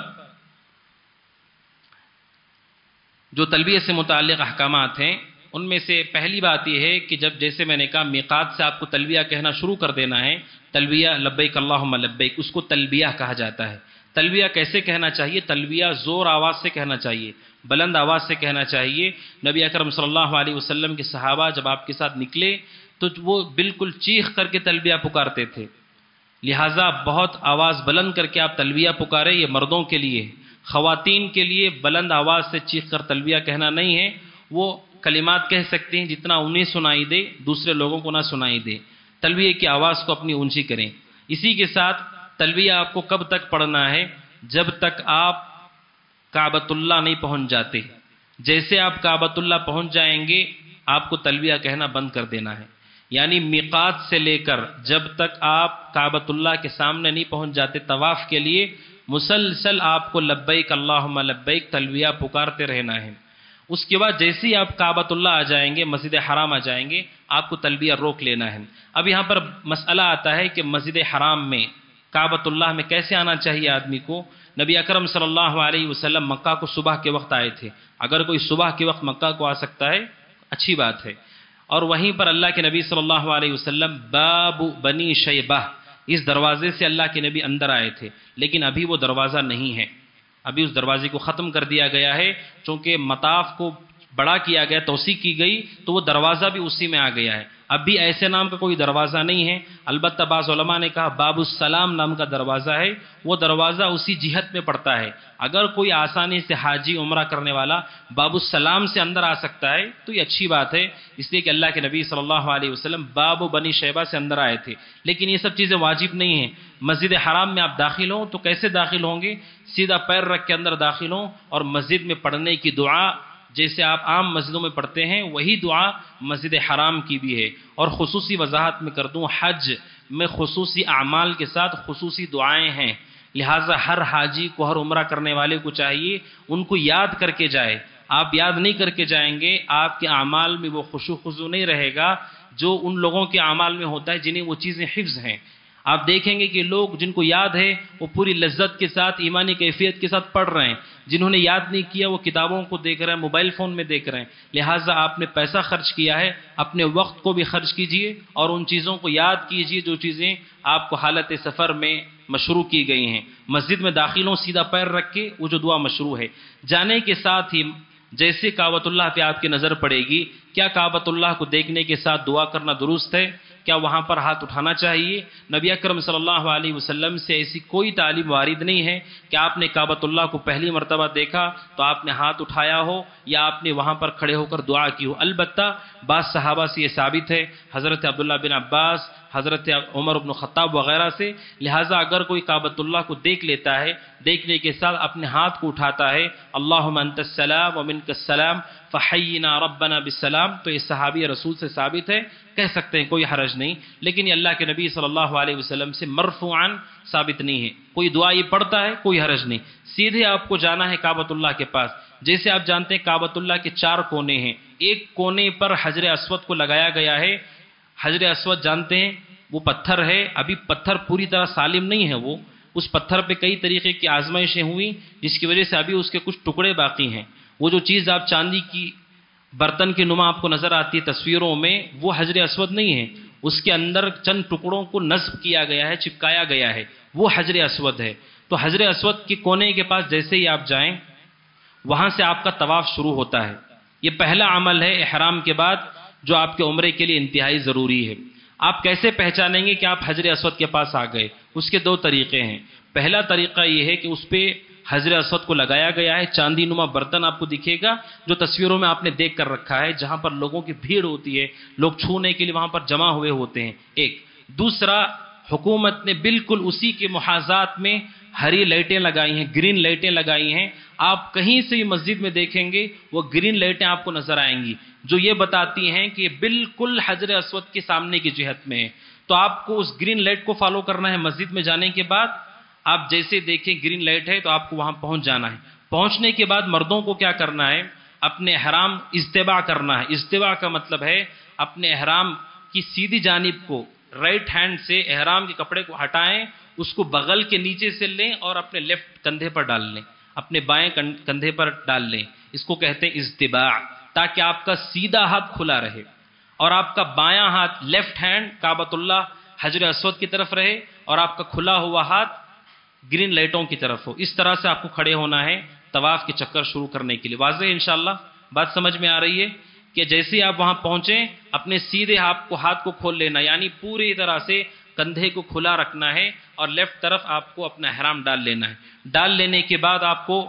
جو تلبیہ سے متعلق احکامات ہیں ان میں سے پہلی بات یہ ہے کہ جب جیسے میں نے کہا میقات سے آپ کو تلبیہ کہنا شروع کر دینا ہے، تلبیہ لبیک اللہم لبیک، اس کو تلبیہ کہا جاتا ہے. تلبیہ کیسے کہنا چاہیے؟ تلبیہ زور آواز سے کہنا چاہیے، بلند آواز سے کہنا چاہیے. نبی اکرم صلی اللہ علیہ وسلم کے صحابہ جب آپ کے ساتھ نکلے تو وہ بالکل چیخ کر کے تلبیہ پکارتے تھے. لہٰذا بہت آواز بلند کر کے آپ تلبیہ پکارے، یہ مردوں کے لیے. خواتین کے لیے بلند آواز سے چیخ کر تلبیہ کہنا نہیں ہے. وہ کلمات کہہ سکتے ہیں جتنا انہیں سنائی دے، دوسرے لوگوں کو نہ سنائی دے. تلبیہ کی آواز کو اپنی اونچی کریں. اسی کے ساتھ تلبیہ آپ کو کب تک پڑھنا ہے؟ جب تک آپ کعبۃ اللہ نہیں پہنچ جاتے. جیسے آپ کعبۃ اللہ پہنچ جائیں گے آپ کو تلبیہ کہنا بند کر دینا ہے. یعنی میقات سے لے کر جب تک آپ کعبۃ اللہ کے سامنے نہیں پہنچ جاتے طواف کے لیے مسلسل آپ کو لبیک اللہم لبیک تلبیہ پکارتے رہنا ہے. اس کے بعد جیسے ہی آپ کعبۃ اللہ آ جائیں گے، مسجد حرام آ جائیں گے، آپ کو تلبیہ روک لینا ہے. اب یہاں پر مسئلہ آتا ہے کہ مسجد حرام میں کعبۃ اللہ میں کیسے آنا چاہیے آدمی کو. نبی اکرم صلی اللہ علیہ وسلم مکہ کو صبح کے وقت آئے تھے. اگر کوئی صبح کے وقت مکہ کو آ سکتا ہے اچھی بات ہے. اور وہیں پر اللہ کے نبی صلی اللہ علیہ وسلم باب بنی شیبہ، اس دروازے سے اللہ کے نبی اندر آئے تھے، لیکن ابھی وہ دروازہ نہیں ہے. ابھی اس دروازے کو ختم کر دیا گیا ہے، چونکہ مطاف کو بڑا کیا گیا، توسیع کی گئی، تو وہ دروازہ بھی اسی میں آ گیا ہے. اب بھی ایسے نام کا کوئی دروازہ نہیں ہے. البتہ بعض علماء نے کہا باب السلام نام کا دروازہ ہے، وہ دروازہ اسی جہت میں پڑتا ہے. اگر کوئی آسانی سے حاجی عمرہ کرنے والا باب السلام سے اندر آ سکتا ہے تو یہ اچھی بات ہے، اس لیے کہ اللہ کے نبی صلی اللہ علیہ وسلم باب بنی شیبہ سے اندر آئے تھے. لیکن یہ سب چیزیں واجب نہیں ہیں. مسجد حرام میں آپ داخل ہوں تو کیسے داخل ہوں گے؟ سیدھا پیر رکھ کے اندر داخل ہوں اور مسجد میں پڑھنے کی دعا جیسے آپ عام مسجدوں میں پڑھتے ہیں وہی دعا مسجد حرام کی بھی ہے. اور خصوصی وضاحت میں کر دوں، حج میں خصوصی اعمال کے ساتھ خصوصی دعائیں ہیں. لہٰذا ہر حاجی کو، ہر عمرہ کرنے والے کو چاہیے ان کو یاد کر کے جائے. آپ یاد نہیں کر کے جائیں گے آپ کے اعمال میں وہ خشوع خضوع نہیں رہے گا جو ان لوگوں کے اعمال میں ہوتا ہے جنہیں وہ چیزیں حفظ ہیں. آپ دیکھیں گے کہ لوگ جن کو یاد ہے وہ پوری لذت کے ساتھ ایمانی کیفیت کے ساتھ پڑھ رہے ہیں. جنہوں نے یاد نہیں کیا وہ کتابوں کو دیکھ رہے ہیں، موبائل فون میں دیکھ رہے ہیں. لہٰذا آپ نے پیسہ خرچ کیا ہے، اپنے وقت کو بھی خرچ کیجئے اور ان چیزوں کو یاد کیجئے جو چیزیں آپ کو حالت سفر میں مشروع کی گئی ہیں. مسجد میں داخل ہوں سیدھا پیر رکھ کے وہ جو دعا مشروع ہے. جانے کے ساتھ ہی جیسے کعبۃ اللہ پہ آپ کی نظر پڑے گی، کیا کعبۃ اللہ کو دیکھنے کے ساتھ دعا کرنا درست ہے؟ کیا وہاں پر ہاتھ اٹھانا چاہیے؟ نبی اکرم صلی اللہ علیہ وسلم سے ایسی کوئی تعلیم وارد نہیں ہے کہ آپ نے کعبۃ اللہ کو پہلی مرتبہ دیکھا تو آپ نے ہاتھ اٹھایا ہو یا آپ نے وہاں پر کھڑے ہو کر دعا کی ہو۔ البتہ بعض صحابہ سے یہ ثابت ہے، حضرت عبداللہ بن عباس، حضرت عمر بن خطاب وغیرہ سے، لہٰذا اگر کوئی کعبۃ اللہ کو دیکھ لیتا ہے، دیکھنے کے ساتھ اپنے ہاتھ کو اٹھاتا ہے، اللہم انت السلام ومنک السلام فحینا ربنا بالسلام، تو یہ صحابی رسول سے ثابت ہے، کہہ سکتے ہیں، کوئی حرج نہیں، لیکن یہ اللہ کے نبی صلی اللہ علیہ وسلم سے مرفوعاً ثابت نہیں ہے۔ کوئی دعا یہ پڑھتا ہے، کوئی حرج نہیں، سیدھے آپ کو جانا ہے کعبۃ اللہ کے پاس۔ جیسے آپ جانتے ہیں کعبۃ اللہ کے چار کونے ہیں، ایک کونے پر حجر اسود کو لگایا گیا ہے۔ حجر اسود جانتے ہیں وہ پتھر ہے، ابھی پتھر پوری طرح سالم نہیں ہے، وہ اس پتھر پہ کئی طریقے کی آزمائشیں ہوئی جس کی وجہ سے ابھی اس کے کچھ ٹکڑے باقی ہیں۔ وہ جو چیز آپ چاندی کی برتن کے نما آپ کو نظر آتی ہے تصویروں میں، وہ حجر اسود نہیں ہے، اس کے اندر چند ٹکڑوں کو نصب کیا گیا ہے، چپکایا گیا ہے، وہ حجر اسود ہے۔ تو حجر اسود کے کونے کے پاس جیسے ہی آپ جائیں، وہاں سے آپ کا طواف شروع ہوتا ہے۔ یہ پہلا عمل ہے احرام کے بعد جو آپ کے عمرے کے لیے انتہائی ضروری ہے۔ آپ کیسے پہچانیں گے کہ آپ حجر اسود کے پاس آ گئے؟ اس کے دو طریقے ہیں۔ پہلا طریقہ یہ ہے کہ اس پہ حجر اسود کو لگایا گیا ہے، چاندی نما برتن آپ کو دکھے گا جو تصویروں میں آپ نے دیکھ کر رکھا ہے، جہاں پر لوگوں کی بھیڑ ہوتی ہے، لوگ چھونے کے لیے وہاں پر جمع ہوئے ہوتے ہیں، ایک۔ دوسرا، حکومت نے بالکل اسی کے محاذات میں ہری لائٹیں لگائی ہیں، گرین لائٹیں لگائی ہیں۔ آپ کہیں سے بھی مسجد میں دیکھیں گے وہ گرین لائٹیں آپ کو نظر آئیں گی جو یہ بتاتی ہیں کہ بالکل حجر اسود کے سامنے کی جہت میں ہے۔ تو آپ کو اس گرین لائٹ کو فالو کرنا ہے۔ مسجد میں جانے کے بعد آپ جیسے دیکھیں گرین لائٹ ہے تو آپ کو وہاں پہنچ جانا ہے۔ پہنچنے کے بعد مردوں کو کیا کرنا ہے؟ اپنے احرام اجتباع کرنا ہے۔ اجتباع کا مطلب ہے اپنے احرام کی سیدھی جانب کو رائٹ ہینڈ سے احرام کے کپڑے کو ہٹائیں، اس کو بغل کے نیچے سے لیں اور اپنے لیفٹ کندھے پر ڈال لیں، اپنے بائیں کندھے پر ڈال لیں۔ اس کو کہتے ہیں اجتباع، تاکہ آپ کا سیدھا ہاتھ کھلا رہے اور آپ کا بایاں ہاتھ لیفٹ ہینڈ کعبۃ اللہ حجر اسود کی طرف رہے اور آپ کا کھلا ہوا ہاتھ گرین لائٹوں کی طرف ہو۔ اس طرح سے آپ کو کھڑے ہونا ہے طواف کے چکر شروع کرنے کے لیے۔ واضح ہے انشاءاللہ؟ بات سمجھ میں آ رہی ہے کہ جیسے آپ وہاں پہنچیں اپنے سیدھے ہاتھ کو ہاتھ کو کھول لینا، یعنی پوری طرح سے کندھے کو کھلا رکھنا ہے اور لیفٹ طرف آپ کو اپنا احرام ڈال لینا ہے۔ ڈال لینے کے بعد آپ کو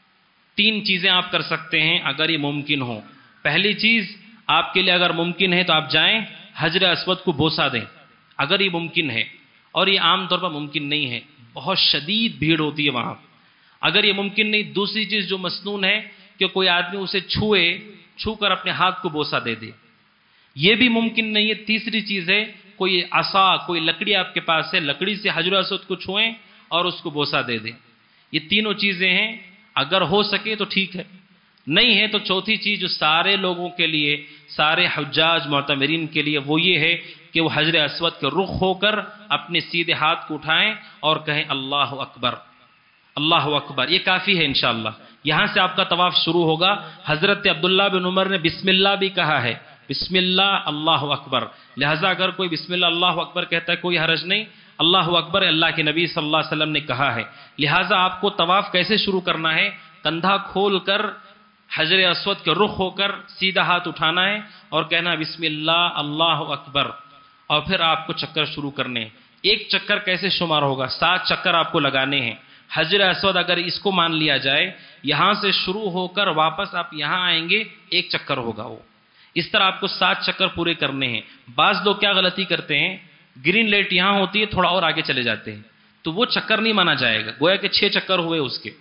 تین چیزیں آپ کر سکتے ہیں اگر یہ ممکن ہو۔ پہلی چیز آپ کے لیے اگر ممکن ہے تو آپ جائیں حجر اسود کو بوسہ دیں، اگر یہ ممکن ہے، اور یہ عام طور پر ممکن نہیں ہے، بہت شدید بھیڑ ہوتی ہے وہاں۔ اگر یہ ممکن نہیں، دوسری چیز جو مسنون ہے کہ کوئی آدمی اسے چھوئے، چھو کر اپنے ہاتھ کو بوسہ دے دے، یہ بھی ممکن نہیں ہے۔ تیسری چیز ہے کوئی عصا، کوئی لکڑی آپ کے پاس ہے، لکڑی سے حجر اسود کو چھوئیں اور اس کو بوسہ دے دیں۔ یہ تینوں چیزیں ہیں، اگر ہو سکے تو ٹھیک ہے، نہیں ہے تو چوتھی چیز جو سارے لوگوں کے لیے، سارے حجاج معتمرین کے لیے، وہ یہ ہے کہ وہ حجر اسود کے رخ ہو کر اپنے سیدھے ہاتھ کو اٹھائیں اور کہیں اللہ اکبر، اللہ اکبر۔ یہ کافی ہے انشاءاللہ۔ یہاں سے آپ کا طواف شروع ہوگا۔ حضرت عبداللہ بن عمر نے بسم اللہ بھی کہا ہے، بسم اللہ اللہ اکبر، لہذا اگر کوئی بسم اللہ اللہ اکبر کہتا ہے کوئی حرج نہیں۔ اللہ اکبر اللہ کے نبی صلی اللہ علیہ وسلم نے کہا ہے، لہذا آپ کو طواف کیسے شروع کرنا ہے؟ کندھا کھول کر حجر اسود کے رخ ہو کر سیدھا ہاتھ اٹھانا ہے اور کہنا بسم اللہ اللہ اکبر، اور پھر آپ کو چکر شروع کرنے ہیں۔ ایک چکر کیسے شمار ہوگا؟ سات چکر آپ کو لگانے ہیں۔ حجر اسود اگر اس کو مان لیا جائے، یہاں سے شروع ہو کر واپس آپ یہاں آئیں گے، ایک چکر ہوگا وہ۔ اس طرح آپ کو سات چکر پورے کرنے ہیں۔ بعض لوگ کیا غلطی کرتے ہیں، گرین لائٹ یہاں ہوتی ہے، تھوڑا اور آگے چلے جاتے ہیں، تو وہ چکر نہیں مانا جائے گا، گویا کہ چھ چکر ہوئے اس کے،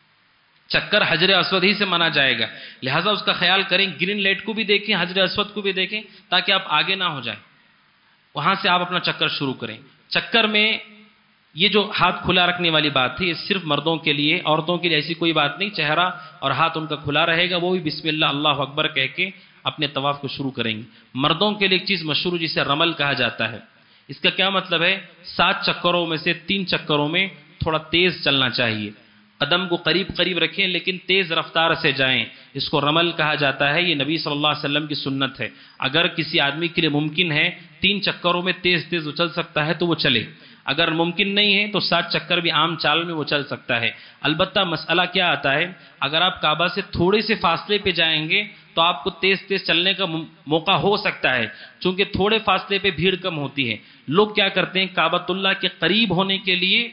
چکر حجر اسود ہی سے مانا جائے گا۔ لہٰذا اس کا خیال کریں، گرین لائٹ کو بھی دیکھیں، حجر اسود کو بھی دیکھیں، تاکہ آپ آگے نہ ہو جائیں۔ وہاں سے آپ اپنا چکر شروع کریں۔ چکر میں یہ جو ہاتھ کھلا رکھنے والی بات تھی، یہ صرف مردوں کے لیے، عورتوں کے لیے ایسی کوئی بات نہیں، چہرہ اور ہاتھ ان کا کھلا رہے گا، وہ بھی بسم اللہ اللہ اکبر کہہ کے اپنے طواف کو شروع کریں گے۔ مردوں کے لیے ایک چیز مشہور جسے رمل کہا جاتا ہے، اس کا کیا مطلب ہے؟ سات چکروں میں سے تین چکروں میں تھوڑا تیز چلنا چاہیے، قدم کو قریب قریب رکھیں لیکن تیز رفتار سے جائیں، اس کو رمل کہا جاتا ہے۔ یہ نبی صلی اللہ علیہ وسلم کی سنت ہے۔ اگر کسی آدمی کے لیے ممکن ہے تین چکروں میں تیز تیز وہ چل سکتا ہے تو وہ چلے، اگر ممکن نہیں ہے تو سات چکر بھی عام چال میں وہ چل سکتا ہے۔ البتہ مسئلہ کیا آتا ہے، اگر آپ کعبہ سے تھوڑے سے فاصلے پہ جائیں گے تو آپ کو تیز تیز چلنے کا موقع ہو سکتا ہے، چونکہ تھوڑے فاصلے پہ بھیڑ کم ہوتی ہے۔ لوگ کیا کرتے ہیں، کعبۃ اللہ کے قریب ہونے کے لیے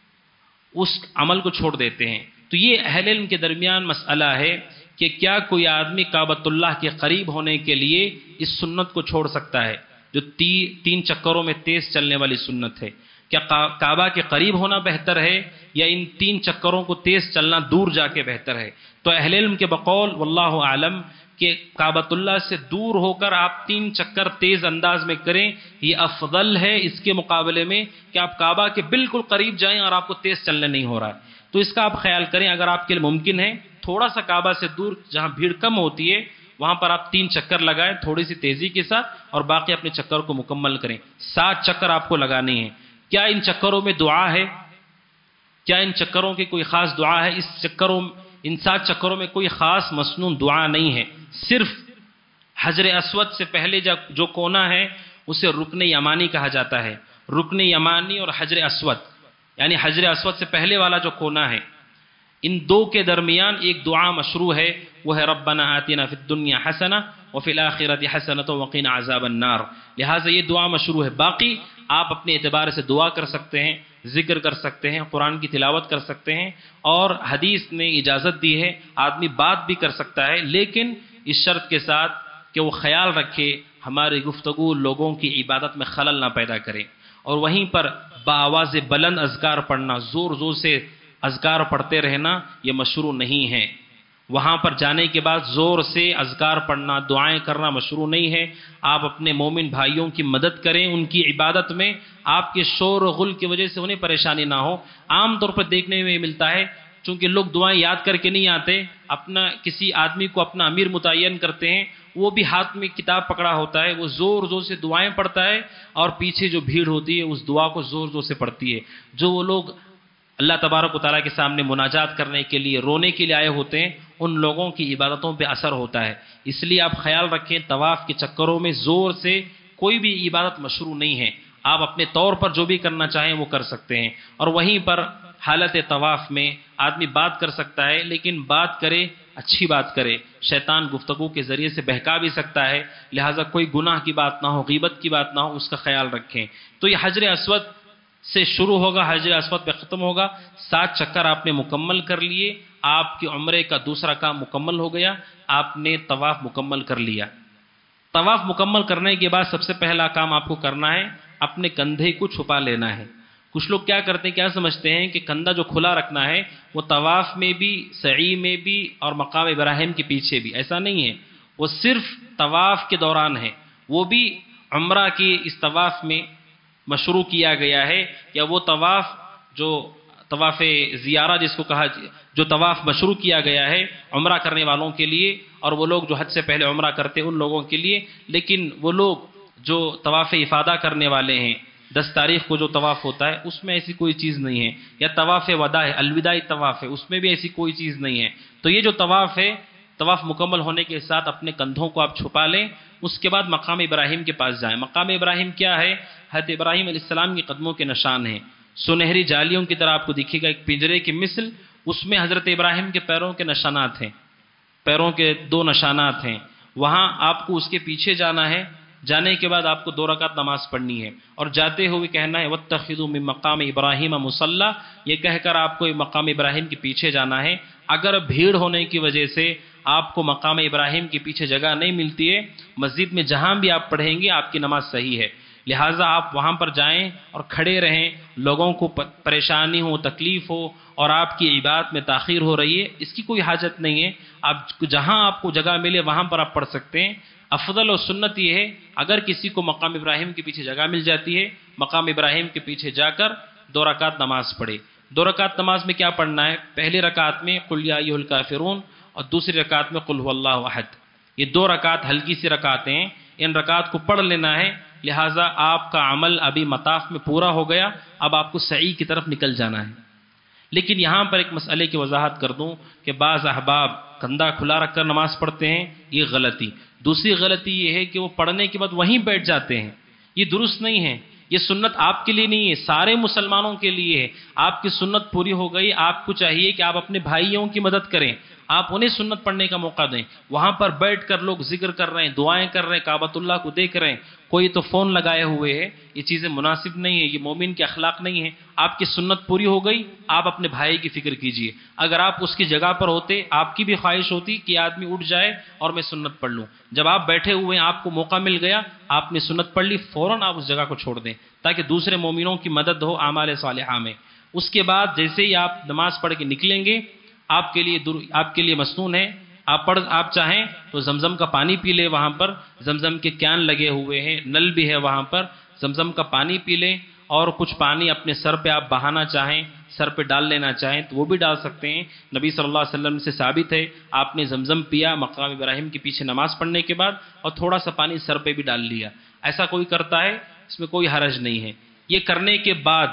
اس عمل کو چھوڑ دیتے ہیں۔ تو یہ اہل علم کے درمیان مسئلہ ہے کہ کیا کوئی آدمی کعبۃ اللہ کے قریب ہونے کے لیے اس سنت کو چھوڑ سکتا ہے جو تی, تین چکروں میں تیز چلنے والی سنت ہے؟ کیا کعبہ کے قریب ہونا بہتر ہے یا ان تین چکروں کو تیز چلنا دور جا کے بہتر ہے؟ تو اہل علم کے بقول واللہ عالم کہ کعبۃ اللہ سے دور ہو کر آپ تین چکر تیز انداز میں کریں، یہ افضل ہے اس کے مقابلے میں کہ آپ کعبہ کے بالکل قریب جائیں اور آپ کو تیز چلنے نہیں ہو رہا ہے۔ تو اس کا آپ خیال کریں، اگر آپ کے لیے ممکن ہے تھوڑا سا کعبہ سے دور جہاں بھیڑ کم ہوتی ہے وہاں پر آپ تین چکر لگائیں تھوڑی سی تیزی کے ساتھ، اور باقی اپنے چکر کو مکمل کریں۔ سات چکر آپ کو لگانے ہیں۔ کیا ان چکروں میں دعا ہے؟ کیا ان چکروں کی کوئی خاص دعا ہے؟ اس چکروں ان سات چکروں میں کوئی خاص مسنون دعا نہیں ہے، صرف حجر اسود سے پہلے جو کونا ہے اسے رکن یمانی کہا جاتا ہے۔ رکن یمانی اور حجر اسود، یعنی حجر اسود سے پہلے والا جو کونا ہے، ان دو کے درمیان ایک دعا مشروع ہے، وہ ہے ربنا آتنا فی الدنیا حسنہ وفی الآخرۃ حسنۃ وقنا عذاب النار۔ لہٰذا یہ دعا مشروع ہے۔ باقی آپ اپنے اعتبار سے دعا کر سکتے ہیں، ذکر کر سکتے ہیں، قرآن کی تلاوت کر سکتے ہیں، اور حدیث نے اجازت دی ہے آدمی بات بھی کر سکتا ہے، لیکن اس شرط کے ساتھ کہ وہ خیال رکھے ہماری گفتگو لوگوں کی عبادت میں خلل نہ پیدا کرے۔ اور وہیں پر بآواز بلند اذکار پڑھنا، زور زور سے اذکار پڑھتے رہنا یہ مشروع نہیں ہے۔ وہاں پر جانے کے بعد زور سے اذکار پڑھنا، دعائیں کرنا مشروع نہیں ہے۔ آپ اپنے مومن بھائیوں کی مدد کریں ان کی عبادت میں، آپ کے شور و غل کی وجہ سے انہیں پریشانی نہ ہو۔ عام طور پر دیکھنے میں ملتا ہے چونکہ لوگ دعائیں یاد کر کے نہیں آتے، اپنا کسی آدمی کو اپنا امیر متعین کرتے ہیں، وہ بھی ہاتھ میں کتاب پکڑا ہوتا ہے، وہ زور زور سے دعائیں پڑھتا ہے اور پیچھے جو بھیڑ ہوتی ہے اس دعا کو زور زور سے پڑھتی ہے۔ جو وہ لوگ اللہ تبارک و تعالیٰ کے سامنے مناجات کرنے کے لیے، رونے کے لیے آئے ہوتے ہیں، ان لوگوں کی عبادتوں پہ اثر ہوتا ہے۔ اس لیے آپ خیال رکھیں طواف کے چکروں میں زور سے کوئی بھی عبادت مشروع نہیں ہے۔ آپ اپنے طور پر جو بھی کرنا چاہیں وہ کر سکتے ہیں۔ اور وہیں پر حالت طواف میں آدمی بات کر سکتا ہے، لیکن بات کرے اچھی بات کرے، شیطان گفتگو کے ذریعے سے بہکا بھی سکتا ہے، لہٰذا کوئی گناہ کی بات نہ ہو، غیبت کی بات نہ ہو، اس کا خیال رکھیں۔ تو یہ حجر اسود سے شروع ہوگا، حجر اسود پہ ختم ہوگا۔ سات چکر آپ نے مکمل کر لیے، آپ کی عمرے کا دوسرا کام مکمل ہو گیا، آپ نے طواف مکمل کر لیا۔ طواف مکمل کرنے کے بعد سب سے پہلا کام آپ کو کرنا ہے اپنے کندھے کو چھپا لینا ہے۔ کچھ لوگ کیا کرتے ہیں، کیا سمجھتے ہیں کہ کندھا جو کھلا رکھنا ہے وہ طواف میں بھی، سعی میں بھی اور مقام ابراہیم کے پیچھے بھی، ایسا نہیں ہے۔ وہ صرف طواف کے دوران ہے، وہ بھی عمرہ کی اس طواف میں مشروع کیا گیا ہے، یا وہ طواف جو طواف زیارہ جس کو کہا، جو طواف مشروع کیا گیا ہے عمرہ کرنے والوں کے لیے، اور وہ لوگ جو حج سے پہلے عمرہ کرتے ہیں ان لوگوں کے لیے۔ لیکن وہ لوگ جو طواف افادہ کرنے والے ہیں، دس تاریخ کو جو طواف ہوتا ہے اس میں ایسی کوئی چیز نہیں ہے، یا طواف وداع ہے، الوداعی طواف ہے، اس میں بھی ایسی کوئی چیز نہیں ہے۔ تو یہ جو طواف ہے، طواف مکمل ہونے کے ساتھ اپنے کندھوں کو آپ چھپا لیں، اس کے بعد مقام ابراہیم کے پاس جائیں۔ مقام ابراہیم کیا ہے؟ حضرت ابراہیم علیہ السلام کے قدموں کے نشان ہیں، سنہری جالیوں کی طرح آپ کو دکھے گا، ایک پنجرے کی مثل، اس میں حضرت ابراہیم کے پیروں کے نشانات ہیں، پیروں کے دو نشانات ہیں۔ وہاں آپ کو اس کے پیچھے جانا ہے، جانے کے بعد آپ کو دو رکعت نماز پڑھنی ہے، اور جاتے ہوئے کہنا ہے واتخذوا من مقام ابراہیم مصلی، یہ کہہ کر آپ کو مقام ابراہیم کے پیچھے جانا ہے۔ اگر بھیڑ ہونے کی وجہ سے آپ کو مقام ابراہیم کے پیچھے جگہ نہیں ملتی ہے، مسجد میں جہاں بھی آپ پڑھیں گے آپ کی نماز صحیح ہے، لہٰذا آپ وہاں پر جائیں اور کھڑے رہیں، لوگوں کو پریشانی ہو، تکلیف ہو اور آپ کی عبادت میں تاخیر ہو رہی ہے، اس کی کوئی حاجت نہیں ہے۔ آپ جہاں آپ کو جگہ ملے وہاں پر آپ پڑھ سکتے ہیں۔ افضل و سنت یہ ہے اگر کسی کو مقام ابراہیم کے پیچھے جگہ مل جاتی ہے، مقام ابراہیم کے پیچھے جا کر دو رکعت نماز پڑھے۔ دو رکعت نماز میں کیا پڑھنا ہے؟ پہلی رکعت میں قل یا ایھا الکافرون اور دوسری رکعت میں قل ھو اللہ احد۔ یہ دو رکعت ہلکی سی رکعتیں ہیں، ان رکعت کو پڑھ لینا ہے، لہٰذا آپ کا عمل ابھی مطاف میں پورا ہو گیا، اب آپ کو سعی کی طرف نکل جانا ہے۔ لیکن یہاں پر ایک مسئلے کی وضاحت کر دوں کہ بعض احباب کندھا کھلا رکھ کر نماز پڑھتے ہیں، یہ غلطی۔ دوسری غلطی یہ ہے کہ وہ پڑھنے کے بعد وہیں بیٹھ جاتے ہیں، یہ درست نہیں ہے۔ یہ سنت آپ کے لیے نہیں ہے، سارے مسلمانوں کے لیے ہے۔ آپ کی سنت پوری ہو گئی، آپ کو چاہیے کہ آپ اپنے بھائیوں کی مدد کریں، آپ انہیں سنت پڑھنے کا موقع دیں. وہاں پر بیٹھ کر لوگ ذکر کر رہے ہیں، دعائیں کر رہے ہیں، کعبۃ اللہ کو دیکھ رہے ہیں، کوئی تو فون لگائے ہوئے ہے. یہ چیزیں مناسب نہیں ہیں، یہ مومن کے اخلاق نہیں ہیں. آپ کی سنت پوری ہو گئی، آپ اپنے بھائی کی فکر کیجئے. اگر آپ اس کی جگہ پر ہوتے، آپ کی بھی خواہش ہوتی کہ آدمی اٹھ جائے اور میں سنت پڑھ لوں. جب آپ بیٹھے ہوئے ہیں، آپ کو موقع مل گیا، آپ نے سنت پڑھ لی، فوراً آپ اس جگہ کو چھوڑ دیں تاکہ دوسرے مومنوں کی مدد ہو اعمال صالحہ میں. اس کے بعد جیسے ہی آپ نماز پڑھ کے نکلیں گے، آپ کے لیے در... آپ کے لیے مسنون ہے، آپ پڑھ آپ چاہیں تو زمزم کا پانی پی لیں. وہاں پر زمزم کے کین لگے ہوئے ہیں، نل بھی ہے وہاں پر، زمزم کا پانی پی لیں. اور کچھ پانی اپنے سر پہ آپ بہانا چاہیں، سر پہ ڈال لینا چاہیں تو وہ بھی ڈال سکتے ہیں. نبی صلی اللہ علیہ وسلم سے ثابت ہے، آپ نے زمزم پیا مقام ابراہیم کے پیچھے نماز پڑھنے کے بعد اور تھوڑا سا پانی سر پہ بھی ڈال لیا. ایسا کوئی کرتا ہے، اس میں کوئی حرج نہیں ہے. یہ کرنے کے بعد،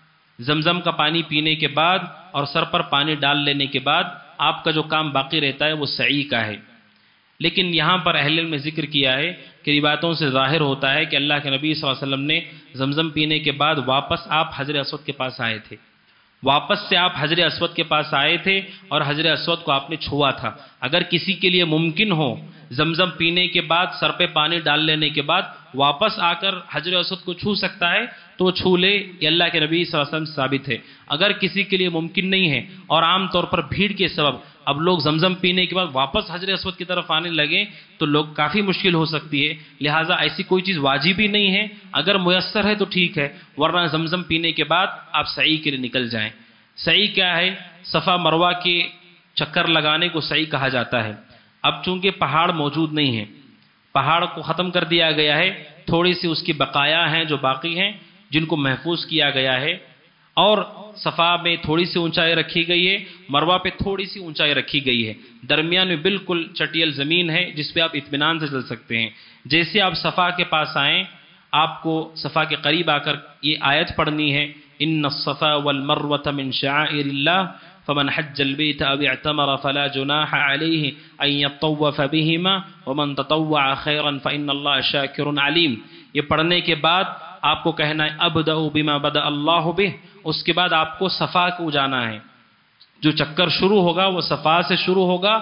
زمزم کا پانی پینے کے بعد اور سر پر پانی ڈال لینے کے بعد آپ کا جو کام باقی رہتا ہے وہ سعی کا ہے. لیکن یہاں پر اہل علم نے ذکر کیا ہے کہ روایتوں سے ظاہر ہوتا ہے کہ اللہ کے نبی صلی اللہ علیہ وسلم نے زمزم پینے کے بعد واپس آپ حجر اسود کے پاس آئے تھے. واپس سے آپ حجر اسود کے پاس آئے تھے اور حجر اسود کو آپ نے چھوا تھا. اگر کسی کے لیے ممکن ہو زمزم پینے کے بعد سر پہ پانی ڈال لینے کے بعد واپس آ کر حجر اسود کو چھو سکتا ہے تو وہ چھو لے. یہ اللہ کے نبی صلی اللہ علیہ وسلم سے ثابت ہے. اگر کسی کے لیے ممکن نہیں ہے اور عام طور پر بھیڑ کے سبب اب لوگ زمزم پینے کے بعد واپس حجر اسود کی طرف آنے لگے تو لوگ کافی مشکل ہو سکتی ہے. لہٰذا ایسی کوئی چیز واجب ہی نہیں ہے. اگر میسر ہے تو ٹھیک ہے، ورنہ زمزم پینے کے بعد آپ سعی کے لیے نکل جائیں. سعی کیا ہے؟ صفا مروہ کے چکر لگانے کو سعی کہا جاتا ہے. اب چونکہ پہاڑ موجود نہیں ہے، پہاڑ کو ختم کر دیا گیا ہے، تھوڑی سی اس کی بقایا ہیں جو باقی ہیں جن کو محفوظ کیا گیا ہے. اور صفا میں تھوڑی سی اونچائی رکھی گئی ہے، مروہ پہ تھوڑی سی اونچائی رکھی گئی ہے، درمیان میں بالکل چٹیل زمین ہے جس پہ آپ اطمینان سے چل سکتے ہیں. جیسے آپ صفا کے پاس آئیں، آپ کو صفا کے قریب آ کر یہ آیت پڑھنی ہے، ان الصفا والمروة من شعائر اللہ فمن حج البيت او اعتمر فلا جناح عليه ان يطوف بهما ومن تطوع خيرا فان الله شاكر عليم. یہ پڑھنے کے بعد آپ کو کہنا ہے ابدأ بما بدأ اللہ به. اس کے بعد آپ کو صفا کو جانا ہے. جو چکر شروع ہوگا وہ صفا سے شروع ہوگا.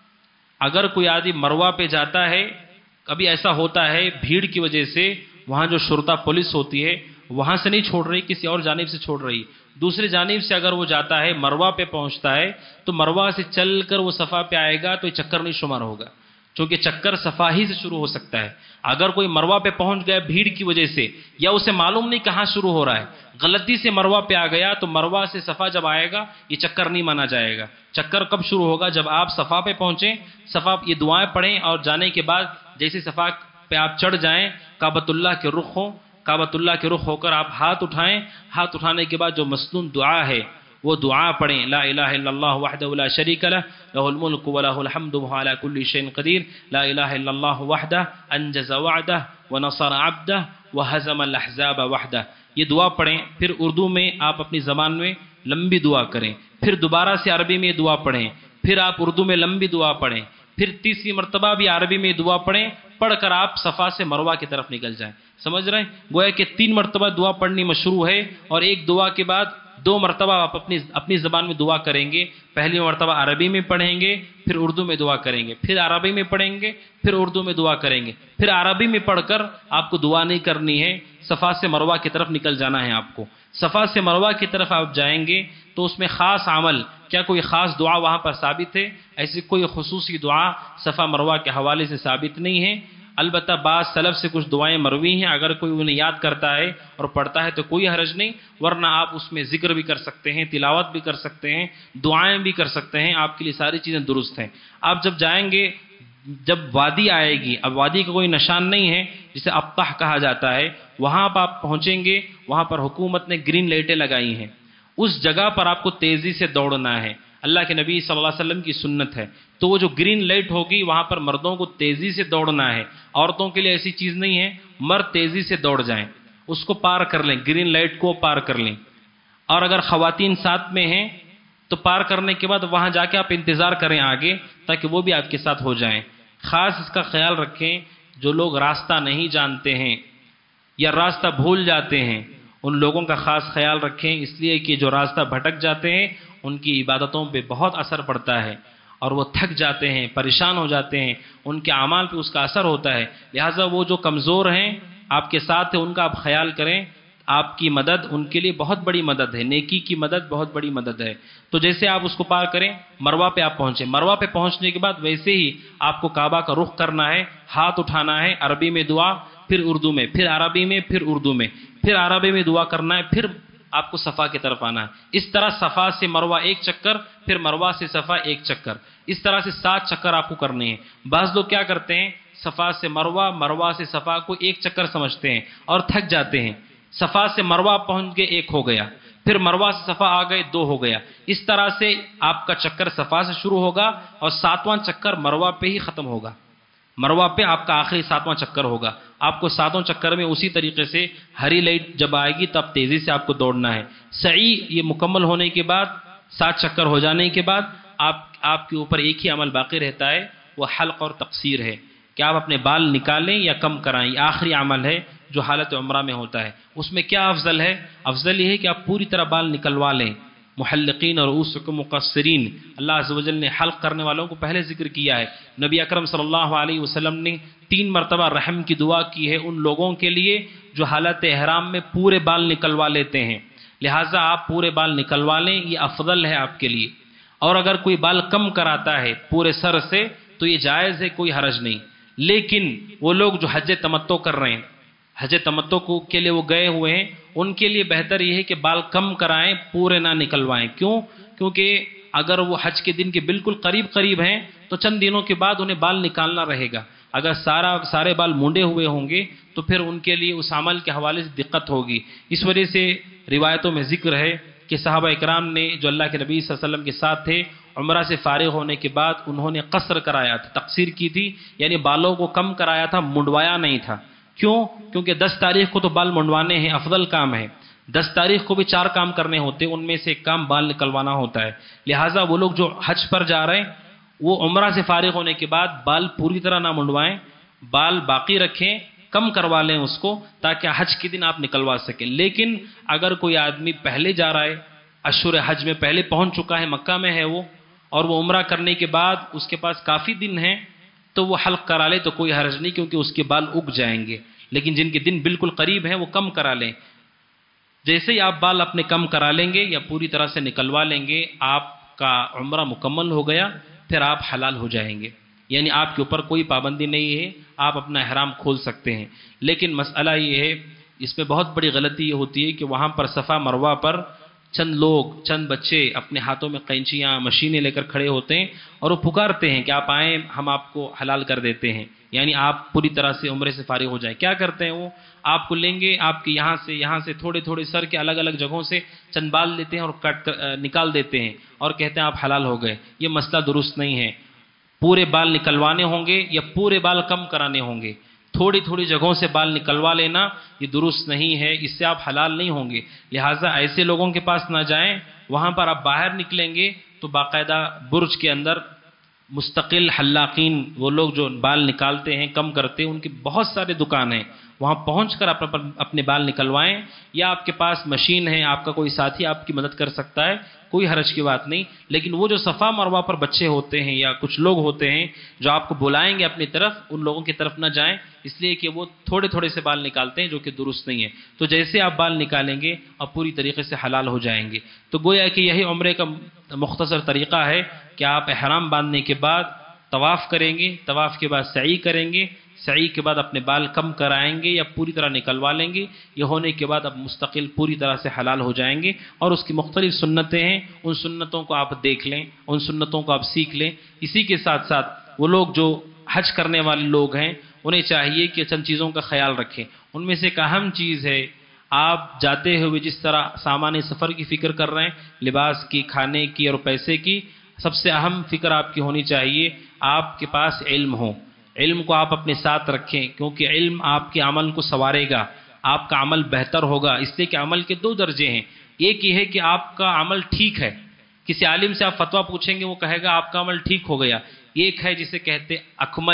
اگر کوئی آدمی مروہ پہ جاتا ہے، کبھی ایسا ہوتا ہے بھیڑ کی وجہ سے وہاں جو شرطہ پولیس ہوتی ہے وہاں سے نہیں چھوڑ رہی، کسی اور جانب سے چھوڑ رہی، دوسری جانب سے اگر وہ جاتا ہے مروہ پہ پہنچتا ہے تو مروہ سے چل کر وہ صفا پہ آئے گا تو یہ چکر نہیں شمار ہوگا، چونکہ چکر صفا ہی سے شروع ہو سکتا ہے. اگر کوئی مروہ پہ پہنچ گیا بھیڑ کی وجہ سے یا اسے معلوم نہیں کہاں شروع ہو رہا ہے، غلطی سے مروہ پہ آ گیا تو مروہ سے صفا جب آئے گا یہ چکر نہیں مانا جائے گا. چکر کب شروع ہوگا؟ جب آپ صفا پہ پہنچیں، صفا یہ دعائیں پڑھیں اور جانے کے بعد جیسے صفا پہ آپ چڑھ جائیں، کعبۃ اللہ کے رخ ہوں، کعبۃ اللہ کے رخ ہو کر آپ ہاتھ اٹھائیں. ہاتھ اٹھانے کے بعد جو مسنون دعا ہے وہ دعا پڑھیں، لا الہ الا اللہ وحدہ لا شریک لہ لہ الملک ولہ الحمد وہو علی کل شیء قدیر، لا الہ الا اللہ وحدہ انجز وعدہ ونصر عبدہ وہزم الاحزاب وحدہ. یہ دعا پڑھیں. پھر اردو میں آپ اپنی زبان میں لمبی دعا کریں، پھر دوبارہ سے عربی میں دعا پڑھیں، پھر آپ اردو میں لمبی دعا پڑھیں، پھر تیسری مرتبہ بھی عربی میں دعا پڑھیں. پڑھ کر آپ صفا سے مروہ کی طرف نکل جائیں. سمجھ رہے ہیں؟ گویا کہ تین مرتبہ دعا پڑھنی مشروع ہے اور ایک دعا کے بعد دو مرتبہ آپ اپنی اپنی زبان میں دعا کریں گے. پہلی مرتبہ عربی میں پڑھیں گے، پھر اردو میں دعا کریں گے، پھر عربی میں پڑھیں گے، پھر اردو میں دعا کریں گے. پھر عربی میں پڑھ کر آپ کو دعا نہیں کرنی ہے، صفا سے مروہ کی طرف نکل جانا ہے. آپ کو صفا سے مروہ کی طرف آپ جائیں گے تو اس میں خاص عمل، کیا کوئی خاص دعا وہاں پر ثابت ہے؟ ایسی کوئی خصوصی دعا صفا مروہ کے حوالے سے ثابت نہیں ہے. البتہ بعض سلف سے کچھ دعائیں مروی ہیں، اگر کوئی انہیں یاد کرتا ہے اور پڑھتا ہے تو کوئی حرج نہیں، ورنہ آپ اس میں ذکر بھی کر سکتے ہیں، تلاوت بھی کر سکتے ہیں، دعائیں بھی کر سکتے ہیں. آپ کے لیے ساری چیزیں درست ہیں. آپ جب جائیں گے، جب وادی آئے گی، اب وادی کا کوئی نشان نہیں ہے جسے ابطح کہا جاتا ہے، وہاں پر آپ پہنچیں گے، وہاں پر حکومت نے گرین لائٹیں لگائی ہیں. اس جگہ پر آپ کو تیزی سے دوڑنا ہے. اللہ کے نبی صلی اللہ علیہ وسلم کی سنت ہے. تو وہ جو گرین لائٹ ہوگی وہاں پر مردوں کو تیزی سے دوڑنا ہے. عورتوں کے لیے ایسی چیز نہیں ہے، مرد تیزی سے دوڑ جائیں، اس کو پار کر لیں، گرین لائٹ کو پار کر لیں. اور اگر خواتین ساتھ میں ہیں تو پار کرنے کے بعد وہاں جا کے آپ انتظار کریں آگے، تاکہ وہ بھی آپ کے ساتھ ہو جائیں. خاص اس کا خیال رکھیں، جو لوگ راستہ نہیں جانتے ہیں یا راستہ بھول جاتے ہیں ان لوگوں کا خاص خیال رکھیں، اس لیے کہ جو راستہ بھٹک جاتے ہیں ان کی عبادتوں پہ بہت اثر پڑتا ہے. اور وہ تھک جاتے ہیں، پریشان ہو جاتے ہیں، ان کے اعمال پہ اس کا اثر ہوتا ہے. لہٰذا وہ جو کمزور ہیں آپ کے ساتھ ہیں ان کا آپ خیال کریں. آپ کی مدد ان کے لیے بہت بڑی مدد ہے، نیکی کی مدد بہت بڑی مدد ہے. تو جیسے آپ اس کو پار کریں، مروہ پہ آپ پہنچیں، مروہ پہ پہنچنے کے بعد ویسے ہی آپ کو کعبہ کا رخ کرنا ہے، ہاتھ اٹھانا ہے، عربی میں دعا، پھر اردو میں، پھر عربی میں، پھر اردو میں، پھر عربی میں دعا کرنا ہے، پھر آپ کو صفا کی طرف آنا ہے. اس طرح صفا سے مروہ ایک چکر، پھر مروہ سے صفا ایک چکر، اس طرح سے سات چکر آپ کو کرنے ہیں. بعض لوگ کیا کرتے ہیں، صفا سے مروہ، مروہ سے صفا کو ایک چکر سمجھتے ہیں اور تھک جاتے ہیں. صفا سے مروہ پہنچ گئے ایک ہو گیا، پھر مروہ سے صفا آ گئے دو ہو گیا. اس طرح سے آپ کا چکر صفا سے شروع ہوگا اور ساتواں چکر مروہ پہ ہی ختم ہوگا. مروہ پہ آپ کا آخری ساتواں چکر ہوگا. آپ کو ساتواں چکر میں اسی طریقے سے ہری لائٹ جب آئے گی تب تیزی سے آپ کو دوڑنا ہے. سعی یہ مکمل ہونے کے بعد، سات چکر ہو جانے کے بعد آپ آپ کے اوپر ایک ہی عمل باقی رہتا ہے، وہ حلق اور تقصیر ہے کہ آپ اپنے بال نکالیں یا کم کرائیں. یہ آخری عمل ہے جو حالت عمرہ میں ہوتا ہے. اس میں کیا افضل ہے؟ افضل یہ ہے کہ آپ پوری طرح بال نکلوا لیں. محلقین اور رؤوسکم مقصرین، اللہ عز و جل نے حلق کرنے والوں کو پہلے ذکر کیا ہے. نبی اکرم صلی اللہ علیہ وسلم نے تین مرتبہ رحم کی دعا کی ہے ان لوگوں کے لیے جو حالت احرام میں پورے بال نکلوا لیتے ہیں. لہٰذا آپ پورے بال نکلوا لیں، یہ افضل ہے آپ کے لیے. اور اگر کوئی بال کم کراتا ہے پورے سر سے تو یہ جائز ہے، کوئی حرج نہیں. لیکن وہ لوگ جو حج تمتع کر رہے ہیں، حج تمتع کو کے لیے وہ گئے ہوئے ہیں، ان کے لیے بہتر یہ ہے کہ بال کم کرائیں، پورے نہ نکلوائیں. کیوں؟ کیونکہ اگر وہ حج کے دن کے بالکل قریب قریب ہیں تو چند دنوں کے بعد انہیں بال نکالنا رہے گا. اگر سارا سارے بال مونڈے ہوئے ہوں گے تو پھر ان کے لیے اس عمل کے حوالے سے دقت ہوگی. اس وجہ سے روایتوں میں ذکر ہے کہ صحابہ اکرام نے جو اللہ کے نبی صلی اللہ علیہ وسلم کے ساتھ تھے، عمرہ سے فارغ ہونے کے بعد انہوں نے قصر کرایا تھا، تقصیر کی تھی، یعنی بالوں کو کم کرایا تھا، منڈوایا نہیں تھا. کیوں؟ کیونکہ دس تاریخ کو تو بال منڈوانے ہیں، افضل کام ہے. دس تاریخ کو بھی چار کام کرنے ہوتے، ان میں سے ایک کام بال نکلوانا ہوتا ہے. لہٰذا وہ لوگ جو حج پر جا رہے ہیں وہ عمرہ سے فارغ ہونے کے بعد بال پوری طرح نہ منڈوائیں، بال باقی رکھیں، کم کروا لیں اس کو تاکہ حج کے دن آپ نکلوا سکیں. لیکن اگر کوئی آدمی پہلے جا رہا ہے، اشہر حج میں پہلے پہنچ چکا ہے، مکہ میں ہے وہ، اور وہ عمرہ کرنے کے بعد اس کے پاس کافی دن ہیں تو وہ حلق کرا لے تو کوئی حرج نہیں، کیونکہ اس کے بال اگ جائیں گے. لیکن جن کے دن بالکل قریب ہیں وہ کم کرا لیں. جیسے ہی آپ بال اپنے کم کرا لیں گے یا پوری طرح سے نکلوا لیں گے، آپ کا عمرہ مکمل ہو گیا، پھر آپ حلال ہو جائیں گے. یعنی آپ کے اوپر کوئی پابندی نہیں ہے، آپ اپنا احرام کھول سکتے ہیں. لیکن مسئلہ یہ ہے، اس میں بہت بڑی غلطی یہ ہوتی ہے کہ وہاں پر صفا مروہ پر چند لوگ، چند بچے اپنے ہاتھوں میں قینچیاں، مشینیں لے کر کھڑے ہوتے ہیں اور وہ پکارتے ہیں کہ آپ آئیں، ہم آپ کو حلال کر دیتے ہیں، یعنی آپ پوری طرح سے عمرے سے فارغ ہو جائیں. کیا کرتے ہیں وہ؟ آپ کو لیں گے، آپ کے یہاں سے یہاں سے تھوڑے تھوڑے سر کے الگ الگ جگہوں سے چند بال لیتے ہیں اور کٹ کر نکال دیتے ہیں اور کہتے ہیں آپ حلال ہو گئے. یہ مسئلہ درست نہیں ہے. پورے بال نکلوانے ہوں گے یا پورے بال کم کرانے ہوں گے. تھوڑی تھوڑی جگہوں سے بال نکلوا لینا یہ درست نہیں ہے، اس سے آپ حلال نہیں ہوں گے. لہٰذا ایسے لوگوں کے پاس نہ جائیں. وہاں پر آپ باہر نکلیں گے تو باقاعدہ برج کے اندر مستقل حلاقین، وہ لوگ جو بال نکالتے ہیں، کم کرتے ہیں، ان کی بہت سارے دکان ہیں. وہاں پہنچ کر آپ اپنے بال نکلوائیں، یا آپ کے پاس مشین ہے، آپ کا کوئی ساتھی آپ کی مدد کر سکتا ہے، کوئی حرج کی بات نہیں. لیکن وہ جو صفا مروہ پر بچے ہوتے ہیں یا کچھ لوگ ہوتے ہیں جو آپ کو بلائیں گے اپنی طرف، ان لوگوں کی طرف نہ جائیں، اس لیے کہ وہ تھوڑے تھوڑے سے بال نکالتے ہیں جو کہ درست نہیں ہے. تو جیسے آپ بال نکالیں گے اور پوری طریقے سے حلال ہو جائیں گے. تو گویا کہ یہی عمرے کا مختصر طریقہ ہے کہ آپ احرام باندھنے کے بعد طواف کریں گے، طواف کے بعد سعی کریں گے، سعی کے بعد اپنے بال کم کرائیں گے یا پوری طرح نکلوا لیں گے. یہ ہونے کے بعد اب مستقل پوری طرح سے حلال ہو جائیں گے. اور اس کی مختلف سنتیں ہیں، ان سنتوں کو آپ دیکھ لیں، ان سنتوں کو آپ سیکھ لیں. اسی کے ساتھ ساتھ وہ لوگ جو حج کرنے والے لوگ ہیں انہیں چاہیے کہ چند چیزوں کا خیال رکھیں. ان میں سے ایک اہم چیز ہے، آپ جاتے ہوئے جس طرح سامان سفر کی فکر کر رہے ہیں، لباس کی، کھانے کی اور پیسے کی، سب سے اہم فکر آپ کی ہونی چاہیے آپ کے پاس علم ہو. علم کو آپ اپنے ساتھ رکھیں، کیونکہ علم آپ کے عمل کو سنوارے گا، آپ کا عمل بہتر ہوگا. اس لیے کہ عمل کے دو درجے ہیں. ایک یہ ہے کہ آپ کا عمل ٹھیک ہے، کسی عالم سے آپ فتویٰ پوچھیں گے وہ کہے گا آپ کا عمل ٹھیک ہو گیا. ایک ہے جسے کہتے اکمل،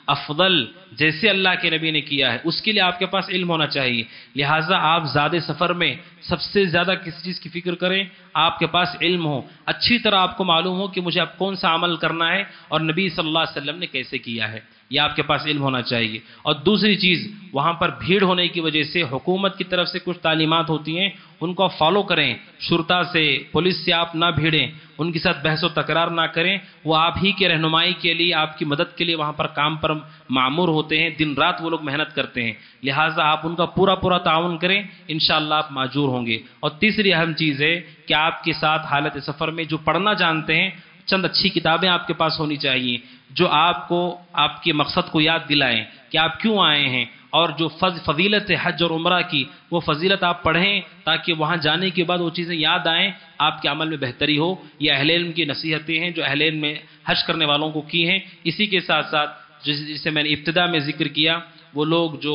افضل جیسے اللہ کے نبی نے کیا ہے اس کے لیے آپ کے پاس علم ہونا چاہیے. لہٰذا آپ زیادہ سفر میں سب سے زیادہ کسی چیز کی فکر کریں آپ کے پاس علم ہو, اچھی طرح آپ کو معلوم ہو کہ مجھے اب کون سا عمل کرنا ہے اور نبی صلی اللہ علیہ وسلم نے کیسے کیا ہے, یہ آپ کے پاس علم ہونا چاہیے. اور دوسری چیز, وہاں پر بھیڑ ہونے کی وجہ سے حکومت کی طرف سے کچھ تعلیمات ہوتی ہیں, ان کو فالو کریں. شرطا سے, پولیس سے آپ نہ بھیڑیں, ان کے ساتھ بحث و تکرار نہ کریں. وہ آپ ہی کے رہنمائی کے لیے, آپ کی مدد کے لیے وہاں پر کام پر معمور ہوتے ہیں, دن رات وہ لوگ محنت کرتے ہیں. لہٰذا آپ ان کا پورا پورا تعاون کریں, انشاءاللہ آپ معجور ہوں گے. اور تیسری اہم چیز ہے کہ آپ کے ساتھ حالت سفر میں جو پڑھنا جانتے ہیں, چند اچھی کتابیں آپ کے پاس ہونی چاہیے جو آپ کو آپ کے مقصد کو یاد دلائیں کہ آپ کیوں آئے ہیں, اور جو فضیلت حج اور عمرہ کی وہ فضیلت آپ پڑھیں تاکہ وہاں جانے کے بعد وہ چیزیں یاد آئیں, آپ کے عمل میں بہتری ہو. یہ اہل علم کی نصیحتیں ہیں جو اہل علم میں حج کرنے والوں کو کی ہیں. اسی کے ساتھ ساتھ جسے میں نے ابتدا میں ذکر کیا, وہ لوگ جو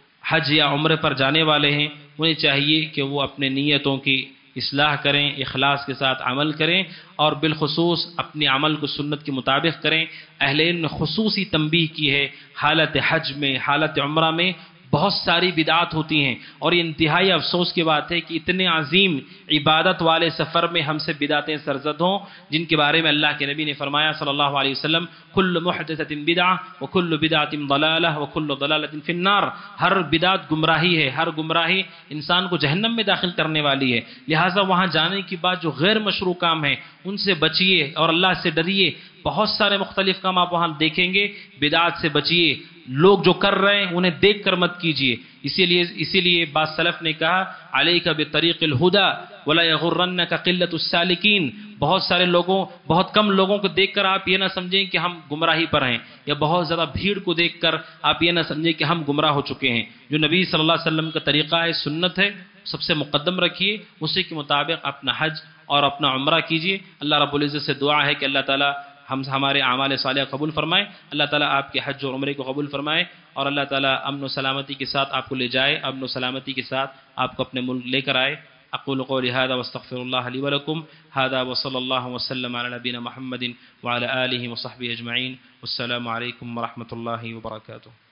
حج یا عمرے پر جانے والے ہیں انہیں چاہیے کہ وہ اپنے نیتوں کی اصلاح کریں, اخلاص کے ساتھ عمل کریں, اور بالخصوص اپنے عمل کو سنت کے مطابق کریں. اہل علم نے خصوصی تنبیہ کی ہے حالت حج میں, حالت عمرہ میں بہت ساری بدعات ہوتی ہیں, اور یہ انتہائی افسوس کی بات ہے کہ اتنے عظیم عبادت والے سفر میں ہم سے بدعتیں سرزد ہوں, جن کے بارے میں اللہ کے نبی نے فرمایا صلی اللہ علیہ وسلم, کل محدثۃ بدعہ وکل بدعۃ ضلالہ وکل ضلالۃ فی النار. ہر بدعت گمراہی ہے, ہر گمراہی انسان کو جہنم میں داخل کرنے والی ہے. لہٰذا وہاں جانے کے بعد جو غیر مشروع کام ہیں ان سے بچیے اور اللہ سے ڈریے. بہت سارے مختلف کام آپ وہاں دیکھیں گے, بدعات سے بچیے. لوگ جو کر رہے ہیں انہیں دیکھ کر مت کیجیے. اسی لیے اسی لیے بعض سلف نے کہا, علیک بطریق الہدی ولا یغرنک قلۃ السالکین. بہت سارے لوگوں, بہت کم لوگوں کو دیکھ کر آپ یہ نہ سمجھیں کہ ہم گمراہی پر ہیں, یا بہت زیادہ بھیڑ کو دیکھ کر آپ یہ نہ سمجھیں کہ ہم گمراہ ہو چکے ہیں. جو نبی صلی اللہ علیہ وسلم کا طریقہ ہے, سنت ہے, سب سے مقدم رکھیے, اسی کے مطابق اپنا حج اور اپنا عمرہ کیجیے. اللہ رب العزت سے دعا ہے کہ اللہ تعالیٰ ہم ہمارے اعمال صالحہ قبول فرمائے, اللہ تعالیٰ آپ کے حج اور عمرے کو قبول فرمائے, اور اللہ تعالیٰ امن و سلامتی کے ساتھ آپ کو لے جائے, امن و سلامتی کے ساتھ آپ کو اپنے ملک لے کر آئے. اقول قولی هذا واستغفر الله لي ولكم. هذا وصلى الله وسلم على نبينا محمد وعلى آله وصحبه أجمعين. والسلام عليكم ورحمة الله وبركاته.